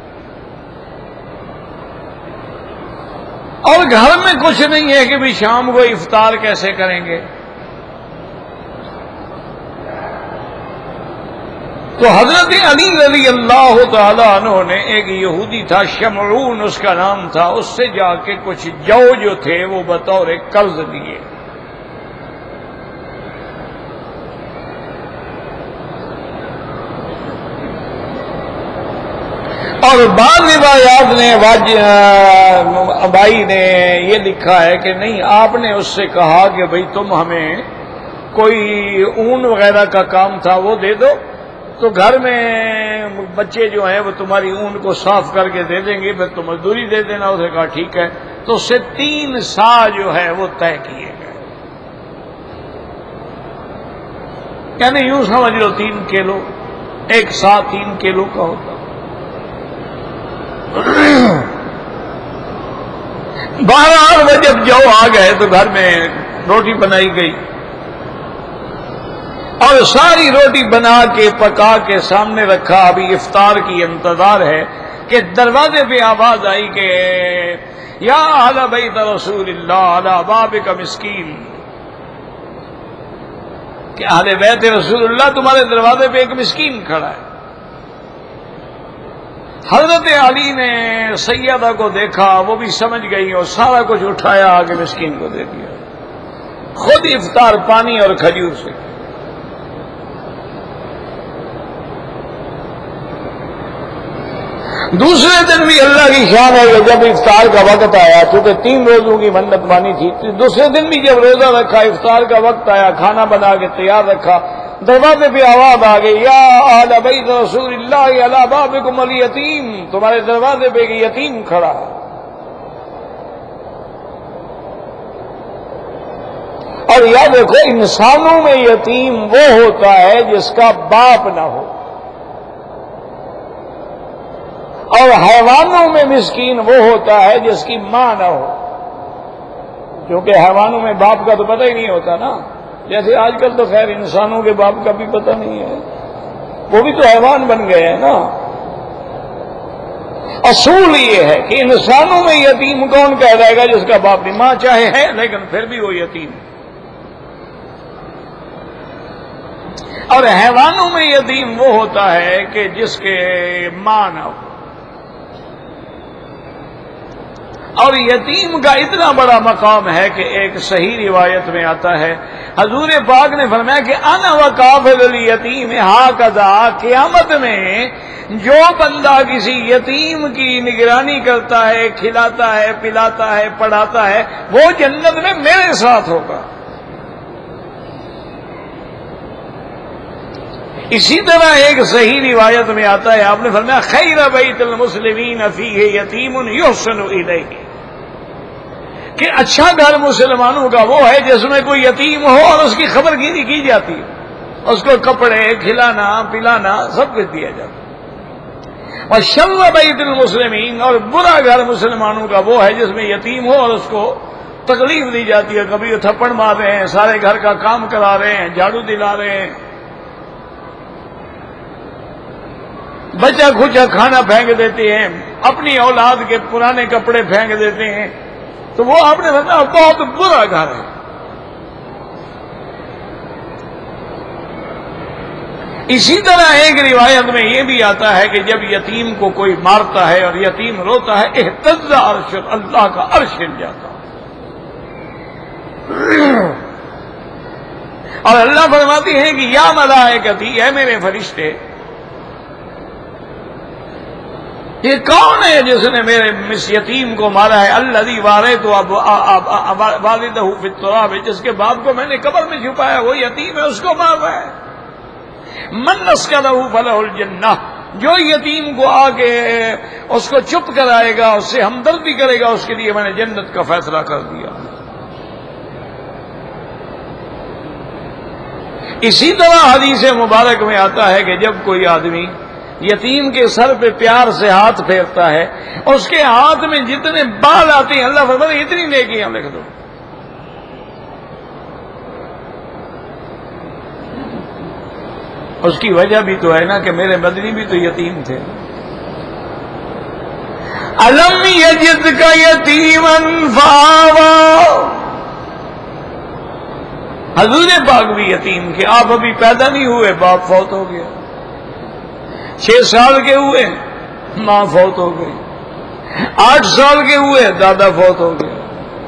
اور گھر میں کچھ نہیں ہے کہ بھی شام کو افطار کیسے کریں گے، تو حضرت علی رضی اللہ تعالی عنہ نے، ایک یہودی تھا شمعون اس کا نام تھا، اس سے جا کے کچھ جو جو تھے وہ بطور قرض دیے، اور بعض روایات نے بھائی نے یہ لکھا ہے کہ نہیں، آپ نے اس سے کہا کہ بھئی تم ہمیں کوئی اون وغیرہ کا کام تھا وہ دے دو، تو گھر میں بچے جو ہیں وہ تمہاری اون کو صاف کر کے دے دیں گے، پھر تم مزدوری دے دینا۔ اس نے کہا ٹھیک ہے، تو اس سے تین سا جو ہے وہ طے کیے گئے، یعنی یوں سمجھ لو تین کلو، ایک سا تین کلو کا ہوتا۔ بہرحال وہ جب جو آ گئے تو گھر میں روٹی بنائی گئی، اور ساری روٹی بنا کے پکا کے سامنے رکھا، ابھی افطار کی انتظار ہے کہ دروازے پہ آواز آئی کہ یا اہل بیت رسول اللہ علی بابک مسکین، کہ اہل بیت رسول اللہ تمہارے دروازے پہ ایک مسکین کھڑا ہے۔ حضرت علی نے سیدہ کو دیکھا، وہ بھی سمجھ گئی اور سارا کچھ اٹھایا آگے مسکین کو دے دیا، خود افطار پانی اور کھجور سے۔ دوسرے دن بھی اللہ کی شان ہے کہ جب افطار کا وقت آیا، چونکہ تین روزوں کی منت مانی تھی، دوسرے دن بھی جب روزہ رکھا، افطار کا وقت آیا، کھانا بنا کے تیار رکھا، دروازے پہ آواز آ گئی یا اہل بیت رسول اللہ علی بابکم الیتیم، تمہارے دروازے پہ ایک یتیم کھڑا ہے۔ اور یاد رکھو انسانوں میں یتیم وہ ہوتا ہے جس کا باپ نہ ہو، اور حیوانوں میں مسکین وہ ہوتا ہے جس کی ماں نہ ہو، کیونکہ حیوانوں میں باپ کا تو پتہ ہی نہیں ہوتا نا، جیسے آج کل تو خیر انسانوں کے باپ کا بھی پتہ نہیں ہے، وہ بھی تو حیوان بن گئے ہیں نا۔ اصول یہ ہے کہ انسانوں میں یتیم کون کہہ رہے گا جس کا باپ نہیں، ماں چاہے ہے لیکن پھر بھی وہ یتیم، اور حیوانوں میں یتیم وہ ہوتا ہے کہ جس کے ماں نہ ہو۔ اور یتیم کا اتنا بڑا مقام ہے کہ ایک صحیح روایت میں آتا ہے، حضور پاک نے فرمایا کہ انا وکافل الیتیم ہاکذا، قیامت میں جو بندہ کسی یتیم کی نگرانی کرتا ہے، کھلاتا ہے، پلاتا ہے، پڑھاتا ہے، وہ جنت میں میرے ساتھ ہوگا۔ اسی طرح ایک صحیح روایت میں آتا ہے، آپ نے فرمایا خیر بیت المسلمین فیہ یتیم یحسن الیہ، کہ اچھا گھر مسلمانوں کا وہ ہے جس میں کوئی یتیم ہو اور اس کی خبر گیری کی جاتی ہے، اس کو کپڑے، کھلانا، پلانا سب کچھ دیا جاتا ہے۔ اور شر بیت المسلمین، اور برا گھر مسلمانوں کا وہ ہے جس میں یتیم ہو اور اس کو تکلیف دی جاتی ہے، کبھی وہ تھپڑ مار رہے ہیں، سارے گھر کا کام کرا رہے ہیں، جھاڑو دلا رہے ہیں، بچہ کھچا کھانا پھینک دیتے ہیں، اپنی اولاد کے پرانے کپڑے پھینک دیتے ہیں، تو وہ آپ نے بتایا بہت برا گھر ہے۔ اسی طرح ایک روایت میں یہ بھی آتا ہے کہ جب یتیم کو کوئی مارتا ہے اور یتیم روتا ہے، اہتز عرش، اللہ کا عرش ہل جاتا ہے، اور اللہ فرماتی ہے کہ یا ملائکتی، اے میرے فرشتے، یہ کون ہے جس نے میرے مس یتیم کو مارا ہے؟ الذی واریت والدہ فی التراب، جس کے باپ کو میں نے قبر میں چھپایا وہ یتیم ہے، اس کو مار رہا ہے۔ من اسکنہ فلہ الجنہ، جو یتیم کو آ کے اس کو چپ کرائے گا، اس سے ہمدردی کرے گا، اس کے لیے میں نے جنت کا فیصلہ کر دیا۔ اسی طرح حدیث مبارک میں آتا ہے کہ جب کوئی آدمی یتیم کے سر پہ پیار سے ہاتھ پھیرتا ہے، اس کے ہاتھ میں جتنے بال آتے ہیں اللہ فرماتا ہے اتنی نیکیاں لکھ دو۔ اس کی وجہ بھی تو ہے نا کہ میرے مدنی بھی تو یتیم تھے۔ الم یجدک یتیما فآویٰ، حضور پاک بھی یتیم کے، آپ ابھی پیدا نہیں ہوئے باپ فوت ہو گیا، چھ سال کے ہوئے ماں فوت ہو گئی، آٹھ سال کے ہوئے دادا فوت ہو گئے۔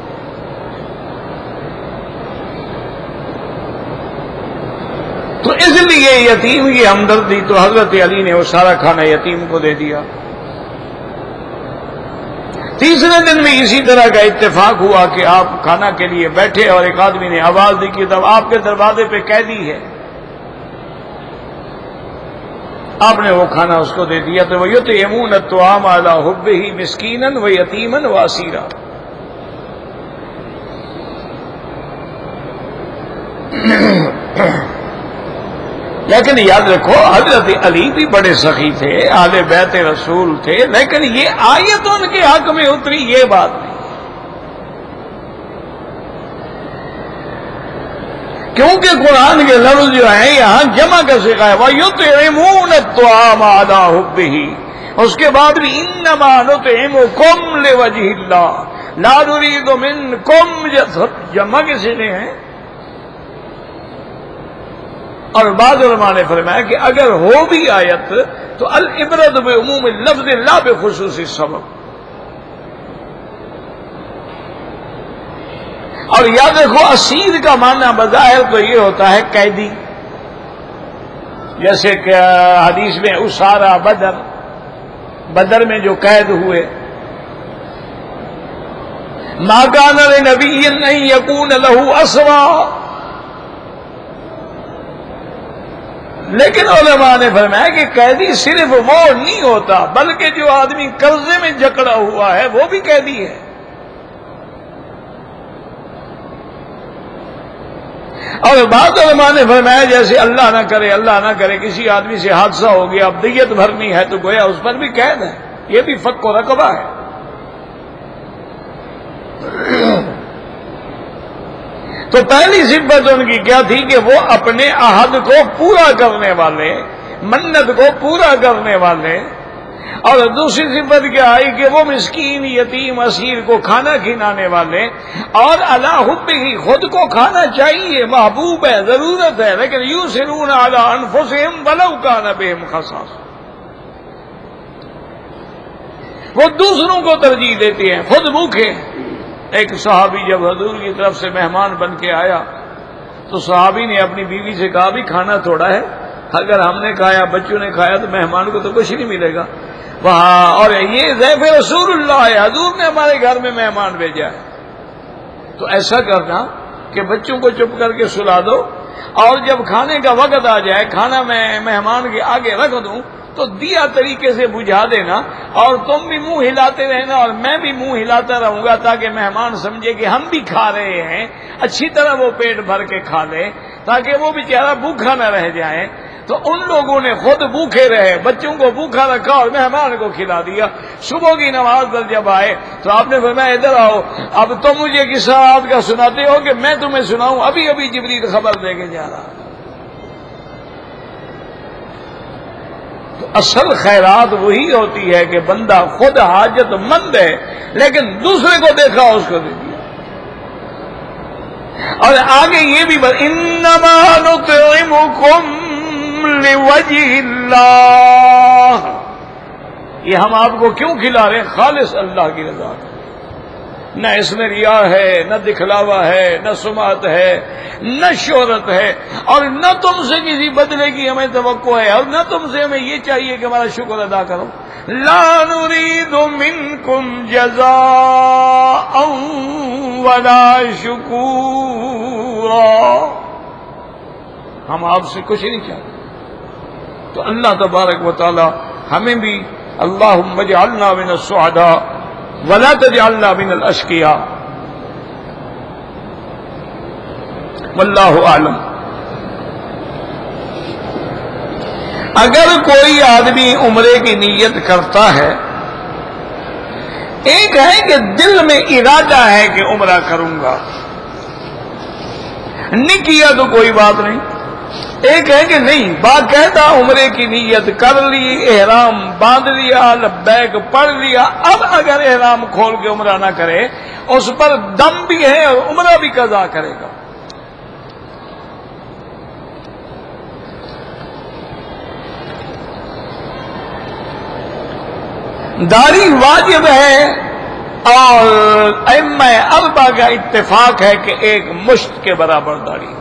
تو اس لیے یتیم کی ہمدردی، تو حضرت علی نے وہ سارا کھانا یتیم کو دے دیا۔ تیسرے دن میں اسی طرح کا اتفاق ہوا کہ آپ کھانا کے لیے بیٹھے اور ایک آدمی نے آواز دی کہ تب آپ کے دروازے پہ قیدی ہے، آپ نے وہ کھانا اس کو دے دیا۔ تو وہ یطعمون الطعام علی حبہ مسکینا و یتیما و اسیرا۔ لیکن یاد رکھو حضرت علی بھی بڑے سخی تھے، اہل بیت رسول تھے، لیکن یہ آیت ان کے حق میں اتری یہ بات نہیں، کیونکہ قرآن کے لفظ جو ہیں یہاں جمع کا صیغہ ہے وَيُطْعِمُونَ الطَّعَامَ عَلَىٰ حُبِّهِ، اس کے بعد بھی اِنَّمَا نُطْعِمُكُمْ لِوَجْهِ اللَّهِ لَا نُرِيدُ مِنكُمْ، جمع کے صیغے ہیں۔ اور بعض علماء نے فرمایا کہ اگر ہو بھی آیت تو العبرت بعموم اللفظ لا بخصوص السبب۔ اور یاد رکھو اسیر کا معنی بظاہر تو یہ ہوتا ہے قیدی، جیسے کہ حدیث میں اسارا بدر، بدر میں جو قید ہوئے، ما کان لنبی ان یکون لہ اسری، لیکن علماء نے فرمایا کہ قیدی صرف وہ نہیں ہوتا بلکہ جو آدمی قرضے میں جکڑا ہوا ہے وہ بھی قیدی ہے۔ اور بعض علماء نے فرمایا جیسے اللہ نہ کرے اللہ نہ کرے کسی آدمی سے حادثہ ہو گیا، اب دیت بھرنی ہے تو گویا اس پر بھی قید ہے، یہ بھی فک و رقبہ ہے۔ تو پہلی صفت ان کی کیا تھی کہ وہ اپنے عہد کو پورا کرنے والے، منت کو پورا کرنے والے، اور دوسری صفت کیا آئی کہ وہ مسکین یتیم اسیر کو کھانا کھلانے والے، اور علی حبہ، خود کو کھانا چاہیے، محبوب ہے، ضرورت ہے، لیکن یؤثرون علی انفسہم ولو کان بہم خصاصہ، وہ دوسروں کو ترجیح دیتے ہیں، خود بھوکے۔ ایک صحابی جب حضور کی طرف سے مہمان بن کے آیا تو صحابی نے اپنی بیوی سے کہا بھی کھانا تھوڑا ہے، اگر ہم نے کھایا بچوں نے کھایا تو مہمان کو تو کچھ نہیں ملے گا وہاں، اور یہ ضیف رسول اللہ ہے، حضور نے ہمارے گھر میں مہمان بھیجا ہے۔ تو ایسا کرنا کہ بچوں کو چپ کر کے سلا دو، اور جب کھانے کا وقت آ جائے کھانا میں مہمان کے آگے رکھ دوں تو دیا طریقے سے بجھا دینا، اور تم بھی منہ ہلاتے رہنا اور میں بھی منہ ہلاتا رہوں گا تاکہ مہمان سمجھے کہ ہم بھی کھا رہے ہیں، اچھی طرح وہ پیٹ بھر کے کھا لے تاکہ وہ بیچارہ بھوکا نہ رہ جائے۔ تو ان لوگوں نے خود بھوکے رہے، بچوں کو بھوکا رکھا اور مہمان کو کھلا دیا۔ صبح کی نماز پر جب آئے تو آپ نے فرمایا ادھر آؤ، اب تم مجھے قصہ رات کا سناتے ہو کہ میں تمہیں سناؤں؟ ابھی ابھی جبریل خبر دے کے جا رہا۔ تو اصل خیرات وہی ہوتی ہے کہ بندہ خود حاجت مند ہے لیکن دوسرے کو دیکھا اس کو دے دیا۔ اور آگے یہ بھی بات انما نطعمکم لوجہ اللہ، یہ ہم آپ کو کیوں کھلا رہے ہیں؟ خالص اللہ کی رضا، نہ اس میں ریا ہے، نہ دکھلاوا ہے، نہ سمعت ہے، نہ شہرت ہے، اور نہ تم سے کسی بدلے کی ہمیں توقع ہے، اور نہ تم سے ہمیں یہ چاہیے کہ ہمارا شکر ادا کرو۔ لا نريد منكم جزاء ولا شکورا، ہم آپ سے کچھ نہیں چاہتے۔ تو اللہ تبارک و تعالی ہمیں بھی اللہم اجعلنا من السعداء ولا تجعلنا من الاشقیاء، واللہ اعلم۔ اگر کوئی آدمی عمرے کی نیت کرتا ہے، ایک ہے کہ دل میں ارادہ ہے کہ عمرہ کروں گا، نہیں کیا تو کوئی بات نہیں، ایک ہے کہ نہیں باقاعدہ عمرے کی نیت کر لی، احرام باندھ لیا، لبیک پڑھ لیا، اب اگر احرام کھول کے عمرہ نہ کرے اس پر دم بھی ہے اور عمرہ بھی قضا کرے گا۔ داڑھی واجب ہے اور ائمہ اربعہ کا اتفاق ہے کہ ایک مشت کے برابر داڑھی۔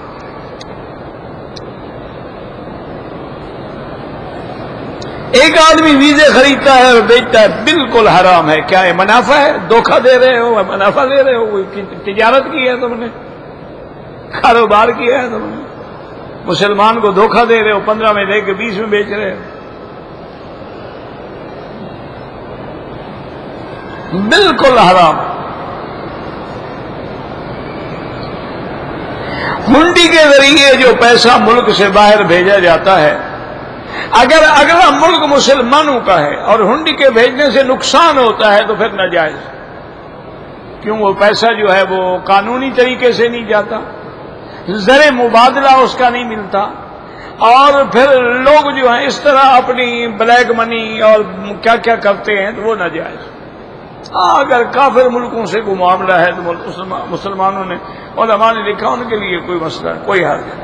ایک آدمی ویزے خریدتا ہے اور بیچتا ہے، بالکل حرام ہے۔ کیا یہ منافع ہے؟ دھوکہ دے رہے ہو، منافع لے رہے ہو، تجارت کی ہے تم نے، کاروبار کیا ہے تم نے، مسلمان کو دھوکہ دے رہے ہو، پندرہ میں دے کے بیس میں بیچ رہے ہو، بالکل حرام۔ ہنڈی کے ذریعے جو پیسہ ملک سے باہر بھیجا جاتا ہے، اگر اگلا ملک مسلمانوں کا ہے اور ہنڈی کے بھیجنے سے نقصان ہوتا ہے تو پھر ناجائز، کیوں؟ وہ پیسہ جو ہے وہ قانونی طریقے سے نہیں جاتا، زر مبادلہ اس کا نہیں ملتا، اور پھر لوگ جو ہیں اس طرح اپنی بلیک منی اور کیا کیا کرتے ہیں تو وہ ناجائز۔ اگر کافر ملکوں سے کوئی معاملہ ہے تو مسلمانوں نے، علماء نے لکھا ان کے لیے کوئی مسئلہ کوئی حرج نہیں۔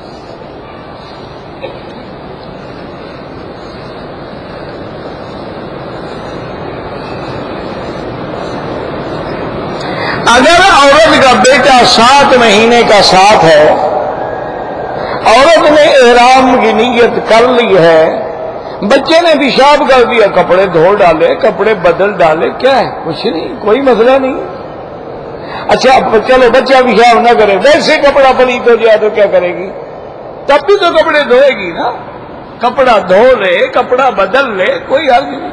اگر عورت کا بیٹا سات مہینے کا ساتھ ہے، عورت نے احرام کی نیت کر لی ہے، بچے نے پیشاب کر دیا، کپڑے دھو ڈالے، کپڑے بدل ڈالے، کیا ہے؟ کچھ نہیں، کوئی مسئلہ نہیں۔ اچھا چلو بچہ پیشاب نہ کرے، ویسے کپڑا پلیت ہو جائے تو کیا کرے گی؟ تب بھی تو کپڑے دھوئے گی نا، کپڑا دھو لے، کپڑا بدل لے، کوئی حل نہیں۔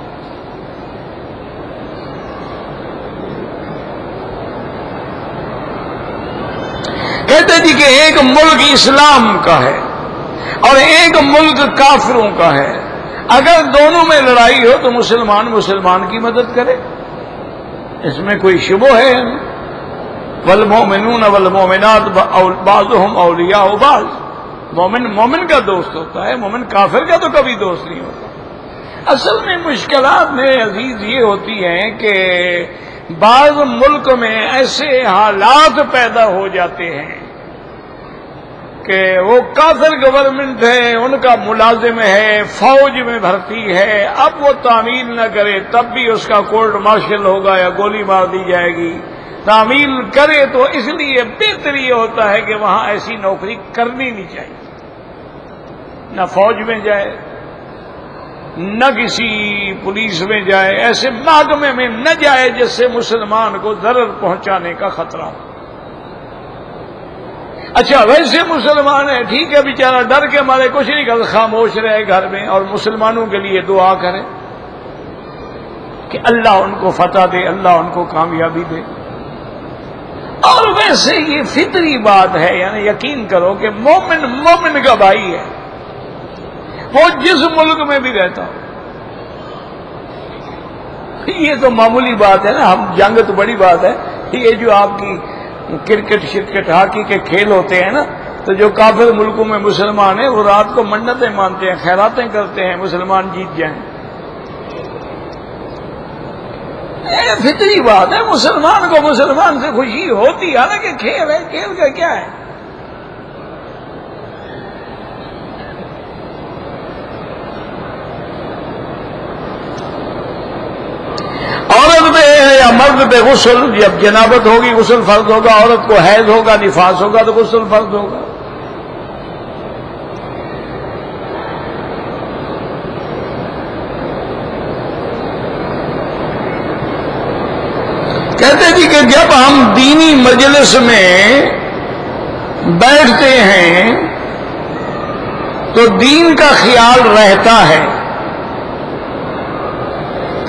کہتے جی کہ ایک ملک اسلام کا ہے اور ایک ملک کافروں کا ہے، اگر دونوں میں لڑائی ہو تو مسلمان مسلمان کی مدد کرے، اس میں کوئی شبہ ہے؟ والمؤمنون والمؤمنات بعضهم اولیاء بعض، مومن مومن کا دوست ہوتا ہے، مومن کافر کا تو کبھی دوست نہیں ہوتا۔ اصل میں مشکلات میں عزیز یہ ہوتی ہیں کہ بعض ملک میں ایسے حالات پیدا ہو جاتے ہیں کہ وہ کافر گورنمنٹ ہے، ان کا ملازم ہے، فوج میں بھرتی ہے، اب وہ تعمیل نہ کرے تب بھی اس کا کورٹ مارشل ہوگا یا گولی مار دی جائے گی، تعمیل کرے تو اس لیے بہتر یہ ہوتا ہے کہ وہاں ایسی نوکری کرنی نہیں چاہیے، نہ فوج میں جائے نہ کسی پولیس میں جائے، ایسے محکمے میں نہ جائے جس سے مسلمان کو ضرر پہنچانے کا خطرہ ہو۔ اچھا ویسے مسلمان ہے، ٹھیک ہے، بیچارہ ڈر کے مارے کچھ نہیں کرتا، خاموش رہے گھر میں اور مسلمانوں کے لیے دعا کرے کہ اللہ ان کو فتح دے، اللہ ان کو کامیابی دے۔ اور ویسے یہ فطری بات ہے، یعنی یقین کرو کہ مومن مومن کا بھائی ہے، وہ جس ملک میں بھی رہتا ہو۔ یہ تو معمولی بات ہے نا، ہم جنگ تو بڑی بات ہے، یہ جو آپ کی کرکٹ شرکٹ ہاکی کے کھیل ہوتے ہیں نا، تو جو کافر ملکوں میں مسلمان ہیں وہ رات کو منتیں مانتے ہیں، خیراتیں کرتے ہیں، مسلمان جیت جائیں۔ یہ فطری بات ہے، مسلمان کو مسلمان سے خوشی ہوتی، حالانکہ کھیل ہے، کھیل کا کیا ہے؟ عورت پہ یا مرد پہ غسل، جب جنابت ہوگی غسل فرض ہوگا، عورت کو حیض ہوگا، نفاس ہوگا تو غسل فرض ہوگا۔ کہتے جی کہ جب ہم دینی مجلس میں بیٹھتے ہیں تو دین کا خیال رہتا ہے،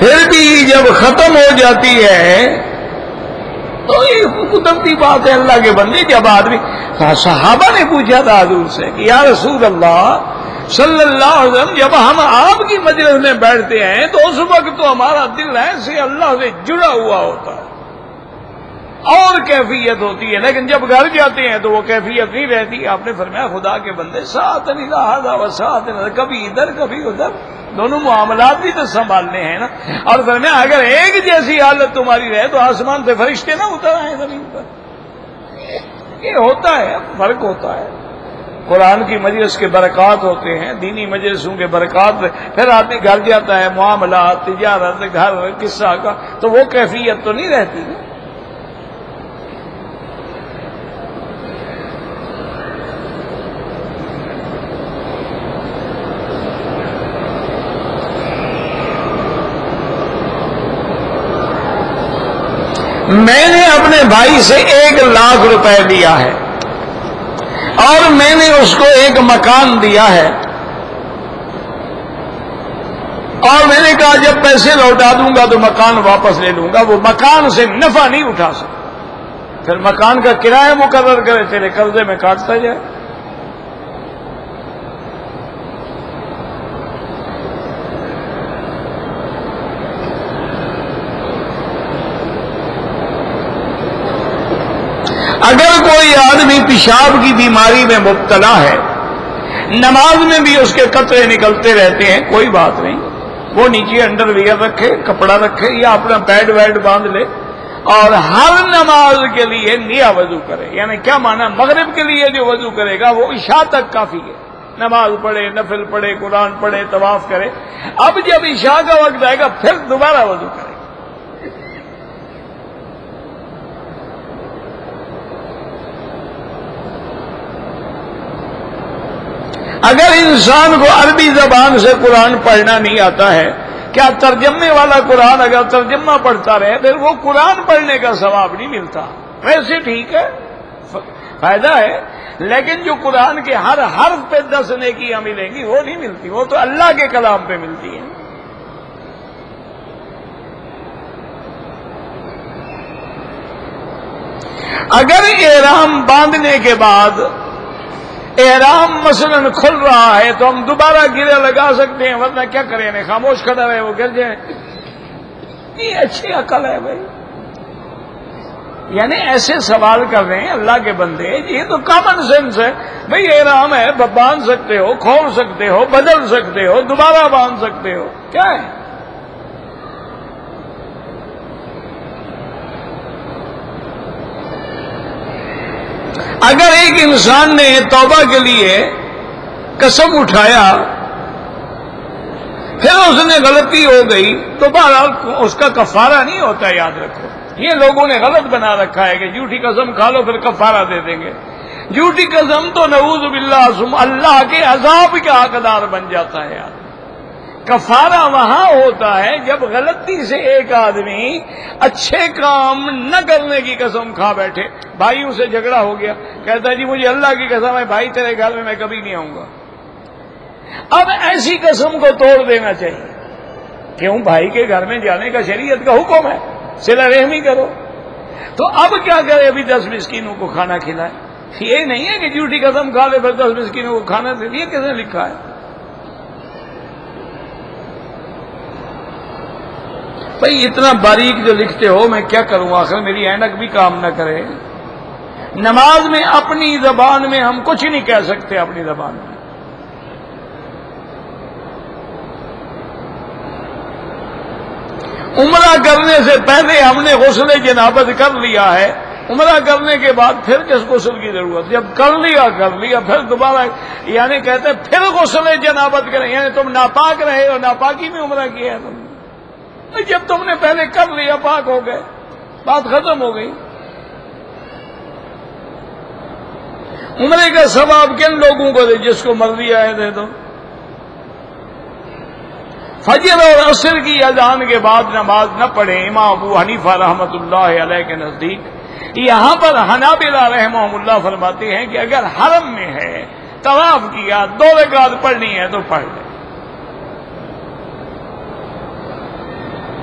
پھر بھی جب ختم ہو جاتی ہے تو یہ قدرتی بات ہے اللہ کے بندے. جب آدمی صحابہ نے پوچھا تھا حضور سے کہ یا رسول اللہ صلی اللہ علیہ وسلم جب ہم آپ کی مجلس میں بیٹھتے ہیں تو اس وقت تو ہمارا دل ایسے اللہ سے جڑا ہوا ہوتا ہے اور کیفیت ہوتی ہے، لیکن جب گھر جاتے ہیں تو وہ کیفیت نہیں رہتی. آپ نے فرمایا خدا کے بندے ساتھ نہیں رہا و ساتھ کبھی ادھر کبھی ادھر، دونوں معاملات بھی تو سنبھالنے ہیں نا. اور فرمایا اگر ایک جیسی حالت تمہاری رہے تو آسمان پہ فرشتے نہ اتر آئیں زمین پر. یہ ہوتا ہے، فرق ہوتا ہے. قرآن کی مجلس کے برکات ہوتے ہیں، دینی مجلسوں کے برکات. پھر آدمی گھر جاتا ہے، معاملات، تجارت، گھر، قصہ کا، تو وہ کیفیت تو نہیں رہتی. میں نے اپنے بھائی سے ایک لاکھ روپے لیا ہے اور میں نے اس کو ایک مکان دیا ہے، اور میں نے کہا جب پیسے لوٹا دوں گا تو مکان واپس لے لوں گا. وہ مکان سے نفع نہیں اٹھا سکتا، پھر مکان کا کرایہ مقرر کرے تیرے قرضے میں کاٹتا جائے. اگر کوئی آدمی پیشاب کی بیماری میں مبتلا ہے، نماز میں بھی اس کے قطرے نکلتے رہتے ہیں، کوئی بات نہیں، وہ نیچے انڈر ویئر رکھے، کپڑا رکھے یا اپنا پیڈ ویڈ باندھ لے اور ہر نماز کے لیے نیا وضو کرے. یعنی کیا مانا، مغرب کے لیے جو وضو کرے گا وہ عشاء تک کافی ہے. نماز پڑھے، نفل پڑھے، قرآن پڑھے، طواف کرے. اب جب عشاء کا وقت آئے گا پھر دوبارہ وضو کرے. اگر انسان کو عربی زبان سے قرآن پڑھنا نہیں آتا ہے، کیا ترجمے والا قرآن اگر ترجمہ پڑھتا رہے پھر وہ قرآن پڑھنے کا ثواب نہیں ملتا؟ ویسے ٹھیک ہے، فائدہ ہے، لیکن جو قرآن کے ہر حرف پہ دس نیکیاں ملیں گی وہ نہیں ملتی، وہ تو اللہ کے کلام پہ ملتی ہیں. اگر احرام باندھنے کے بعد احرام مثلا کھل رہا ہے تو ہم دوبارہ گرے لگا سکتے ہیں، ورنہ کیا کریں؟ نہیں، خاموش کھڑا رہے، وہ گر جائے. یہ اچھی عقل ہے بھائی. یعنی ایسے سوال کر رہے ہیں اللہ کے بندے، یہ تو کامن سینس ہے بھائی. احرام ہے، باندھ سکتے ہو، کھول سکتے ہو، بدل سکتے ہو، دوبارہ باندھ سکتے ہو، کیا ہے؟ اگر ایک انسان نے توبہ کے لیے قسم اٹھایا پھر اس نے غلطی ہو گئی تو بہرحال اس کا کفارہ نہیں ہوتا، یاد رکھو. یہ لوگوں نے غلط بنا رکھا ہے کہ جھوٹی قسم کھا لو پھر کفارہ دے دیں گے. جھوٹی قسم تو نعوذ باللہ اللہ کے عذاب کا حقدار بن جاتا ہے. یاد کفارہ وہاں ہوتا ہے جب غلطی سے ایک آدمی اچھے کام نہ کرنے کی قسم کھا بیٹھے. بھائیوں سے جھگڑا ہو گیا، کہتا ہے جی مجھے اللہ کی قسم ہے بھائی تیرے گھر میں میں کبھی نہیں آؤں گا. اب ایسی قسم کو توڑ دینا چاہیے. کیوں؟ بھائی کے گھر میں جانے کا شریعت کا حکم ہے، صلہ رحمی کرو. تو اب کیا کرے؟ ابھی دس مسکینوں کو کھانا کھلائے. یہ نہیں ہے کہ جھوٹی قسم کھا لے پھر دس مسکینوں کو کھانا دے. یہ کس نے لکھا ہے بھائی؟ اتنا باریک جو لکھتے ہو میں کیا کروں، آخر میری اینک بھی کام نہ کرے. نماز میں اپنی زبان میں ہم کچھ نہیں کہہ سکتے. اپنی زبان میں عمرہ کرنے سے پہلے ہم نے غسل جنابت کر لیا ہے، عمرہ کرنے کے بعد پھر کس غسل کی ضرورت؟ جب کر لیا کر لیا پھر دوبارہ، یعنی کہتے ہیں پھر غسل جنابت کریں. یعنی تم ناپاک رہے ہو، ناپاکی میں عمرہ کیا ہے تم نے. جب تم نے پہلے کر لیا پاک ہو گئے، بات ختم ہو گئی. عمرے کا ثواب کن لوگوں کو دے؟ جس کو مرضی آئے دے دو. فجر اور عصر کی اذان کے بعد نماز نہ پڑھے. امام ابو حنیفہ رحمۃ اللہ علیہ کے نزدیک، یہاں پر حنابلہ رحمہم اللہ فرماتے ہیں کہ اگر حرم میں ہے، طواف کیا، دو رکعت پڑھنی ہے تو پڑھ لے.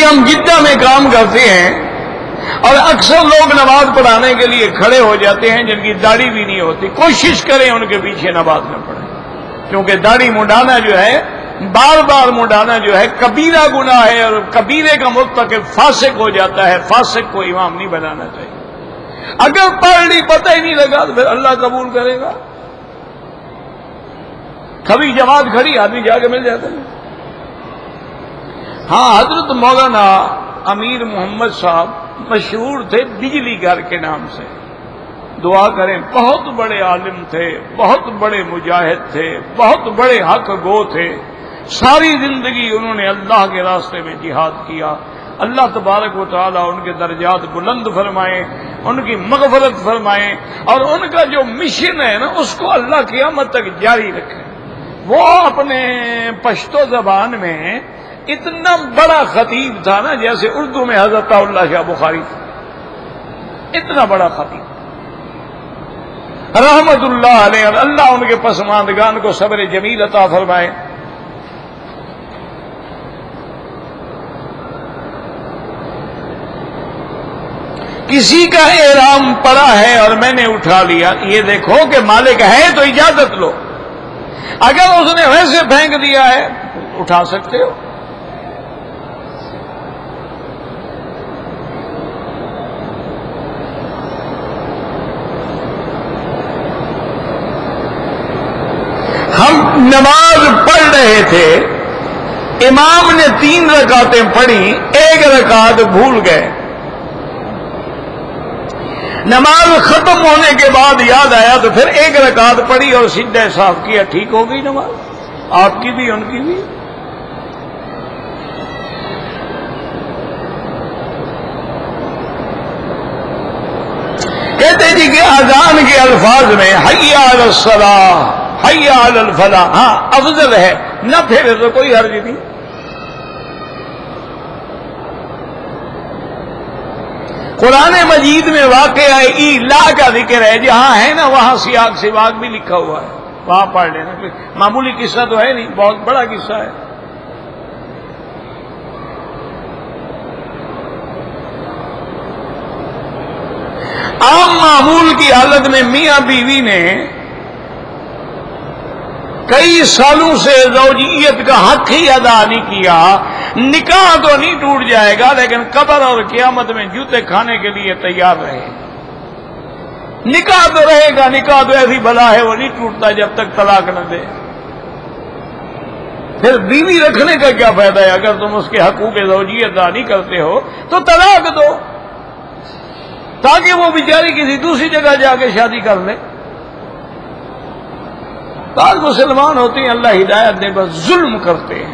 ہم جدہ میں کام کرتے ہیں اور اکثر لوگ نماز پڑھانے کے لیے کھڑے ہو جاتے ہیں جن کی داڑھی بھی نہیں ہوتی، کوشش کریں ان کے پیچھے نماز نہ پڑھیں، کیونکہ داڑھی منڈانا جو ہے، بار بار منڈانا جو ہے کبیرہ گناہ ہے، اور کبیرے کا مرتکب فاسق ہو جاتا ہے، فاسق کو امام نہیں بنانا چاہیے۔ اگر پڑھ لی پتہ ہی نہیں لگا تو پھر اللہ قبول کرے گا؟ کبھی جماعت کھڑی آدمی جا کے مل جاتا ہے۔ ہاں، حضرت مولانا امیر محمد صاحب مشہور تھے بجلی گھر کے نام سے، دعا کریں، بہت بڑے عالم تھے، بہت بڑے مجاہد تھے، بہت بڑے حق گو تھے، ساری زندگی انہوں نے اللہ کے راستے میں جہاد کیا۔ اللہ تبارک و تعالیٰ ان کے درجات بلند فرمائے، ان کی مغفرت فرمائے، اور ان کا جو مشن ہے نا اس کو اللہ قیامت تک جاری رکھے۔ وہ اپنے پشتو زبان میں اتنا بڑا خطیب تھا نا، جیسے اردو میں حضرت اللہ شاہ بخاری تھا، اتنا بڑا خطیب رحمت اللہ علیہ، اور اللہ ان کے پسماندگان کو صبر جمیل عطا فرمائے۔ کسی کا احرام پڑا ہے اور میں نے اٹھا لیا، یہ دیکھو کہ مالک ہے تو اجازت لو، اگر اس نے ویسے پھینک دیا ہے اٹھا سکتے ہو۔ ہم نماز پڑھ رہے تھے، امام نے تین رکعتیں پڑھی، ایک رکعت بھول گئے، نماز ختم ہونے کے بعد یاد آیا تو پھر ایک رکعت پڑھی اور سجدہ صاف کیا، ٹھیک ہو گئی نماز، آپ کی بھی ان کی بھی۔ کہتے جی کہ اذان کے الفاظ میں حی علی الصلاۃ، حی علی الفلاح، ہاں افضل ہے، نہ پھر تو کوئی حرج نہیں۔ قرآن مجید میں واقعہ ایلا کا ذکر ہے، جہاں ہے نا وہاں سیاق سواق بھی لکھا ہوا ہے، وہاں پڑھ لینا، معمولی قصہ تو ہے نہیں، بہت بڑا قصہ ہے۔ عام معمول کی حالت میں میاں بیوی نے کئی سالوں سے زوجیت کا حق ہی ادا نہیں کیا، نکاح تو نہیں ٹوٹ جائے گا لیکن قبر اور قیامت میں جوتے کھانے کے لیے تیار رہے۔ نکاح تو رہے گا، نکاح تو ایسی بلا ہے وہ نہیں ٹوٹتا جب تک طلاق نہ دے۔ پھر بیوی رکھنے کا کیا فائدہ ہے؟ اگر تم اس کے حقوق زوجیت ادا نہیں کرتے ہو تو طلاق دو، تاکہ وہ بیچاری کسی دوسری جگہ جا کے شادی کر لے۔ بعض مسلمان ہوتے ہیں اللہ ہدایت دے بس ظلم کرتے ہیں۔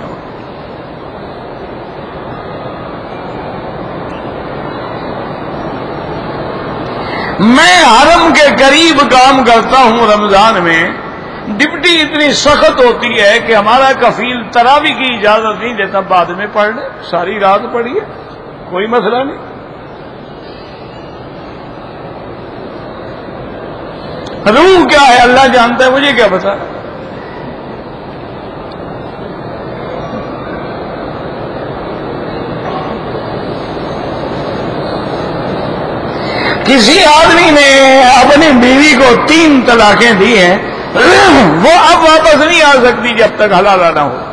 میں حرم کے قریب کام کرتا ہوں، رمضان میں ڈپٹی اتنی سخت ہوتی ہے کہ ہمارا کفیل تراویح کی اجازت نہیں دیتا، بعد میں پڑھ لے، ساری رات پڑھیے، کوئی مسئلہ نہیں۔ روح کیا ہے اللہ جانتا ہے، مجھے کیا پتا۔ کسی آدمی نے اپنی بیوی کو تین طلاقیں دی ہیں، وہ اب واپس نہیں آ سکتی جب تک حلالہ نہ ہو۔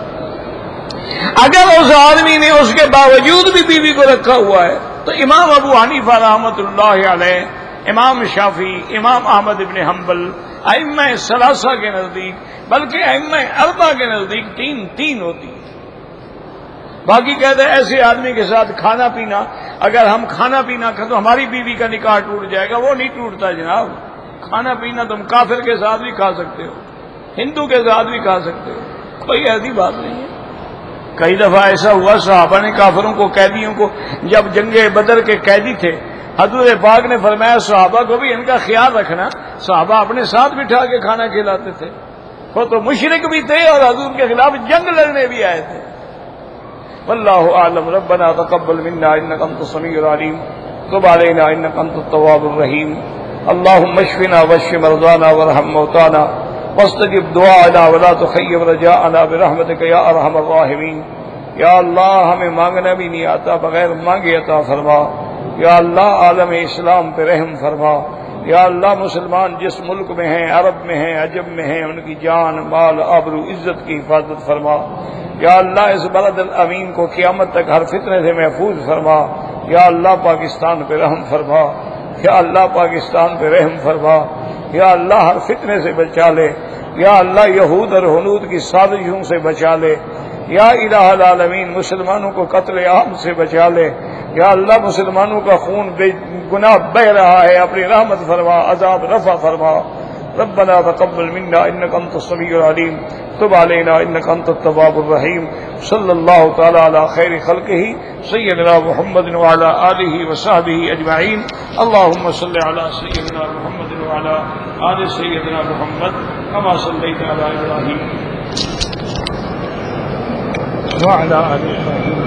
اگر اس آدمی نے اس کے باوجود بھی بیوی کو رکھا ہوا ہے تو امام ابو حنیفہ رحمۃ اللہ علیہ، امام شافعی، امام احمد ابن حنبل، ائمہ ثلاثہ کے نزدیک، بلکہ ائمہ اربعہ کے نزدیک تین تین ہوتی ہے۔ باقی کہتے ہیں ایسے آدمی کے ساتھ کھانا پینا، اگر ہم کھانا پینا کھا تو ہماری بیوی کا نکاح ٹوٹ جائے گا، وہ نہیں ٹوٹتا جناب۔ کھانا پینا تم کافر کے ساتھ بھی کھا سکتے ہو، ہندو کے ساتھ بھی کھا سکتے ہو، کوئی ایسی بات نہیں ہے۔ کئی دفعہ ایسا ہوا صحابہ نے کافروں کو، قیدیوں کو، جب جنگ بدر کے قیدی تھے، حضور پاک نے فرمایا صحابہ کو بھی ان کا خیال رکھنا، صحابہ اپنے ساتھ بٹھا کے کھانا کھلاتے تھے، وہ تو مشرک بھی تھے اور حضور کے خلاف جنگ لڑنے بھی آئے تھے۔ واللہ اعلم۔ ربنا تقبل منا انك انت السميع العليم تب علينا انك انت التواب الرحيم اللهم اشفنا واشف مرضانا وارحم موتانا واستجب دعاءنا ولا تخيب رجاءنا برحمتك يا ارحم الراحمين یا اللہ ہمیں مانگنا بھی نہیں آتا، بغیر مانگے عطا فرما۔ یا اللہ عالم اسلام پہ رحم فرما۔ یا اللہ مسلمان جس ملک میں ہیں، عرب میں ہیں، عجم میں ہیں، ان کی جان مال آبرو عزت کی حفاظت فرما۔ یا اللہ اس بلد الامین کو قیامت تک ہر فتنے سے محفوظ فرما۔ یا اللہ پاکستان پہ رحم فرما۔ یا اللہ پاکستان پہ رحم فرما۔ یا اللہ ہر فتنے سے بچا لے۔ یا اللہ یہود اور ہنود کی سازشوں سے بچا لے۔ یا الہ العالمین مسلمانوں کو قتل عام سے بچا لے۔ یا اللہ مسلمانوں کا خون بے گناہ بہ رہا ہے، اپنی رحمت فرما، عذاب رفع فرما۔ ربنا تقبل منا انك انت السميع العليم تب علينا انك انت التواب الرحيم صلى الله تعالى على خير خلقه سيدنا محمد وعلى اله وصحبه اجمعين اللهم صل على سيدنا محمد وعلى ال سيدنا محمد كما صليت على ابراهيم وعلى ال ابراهيم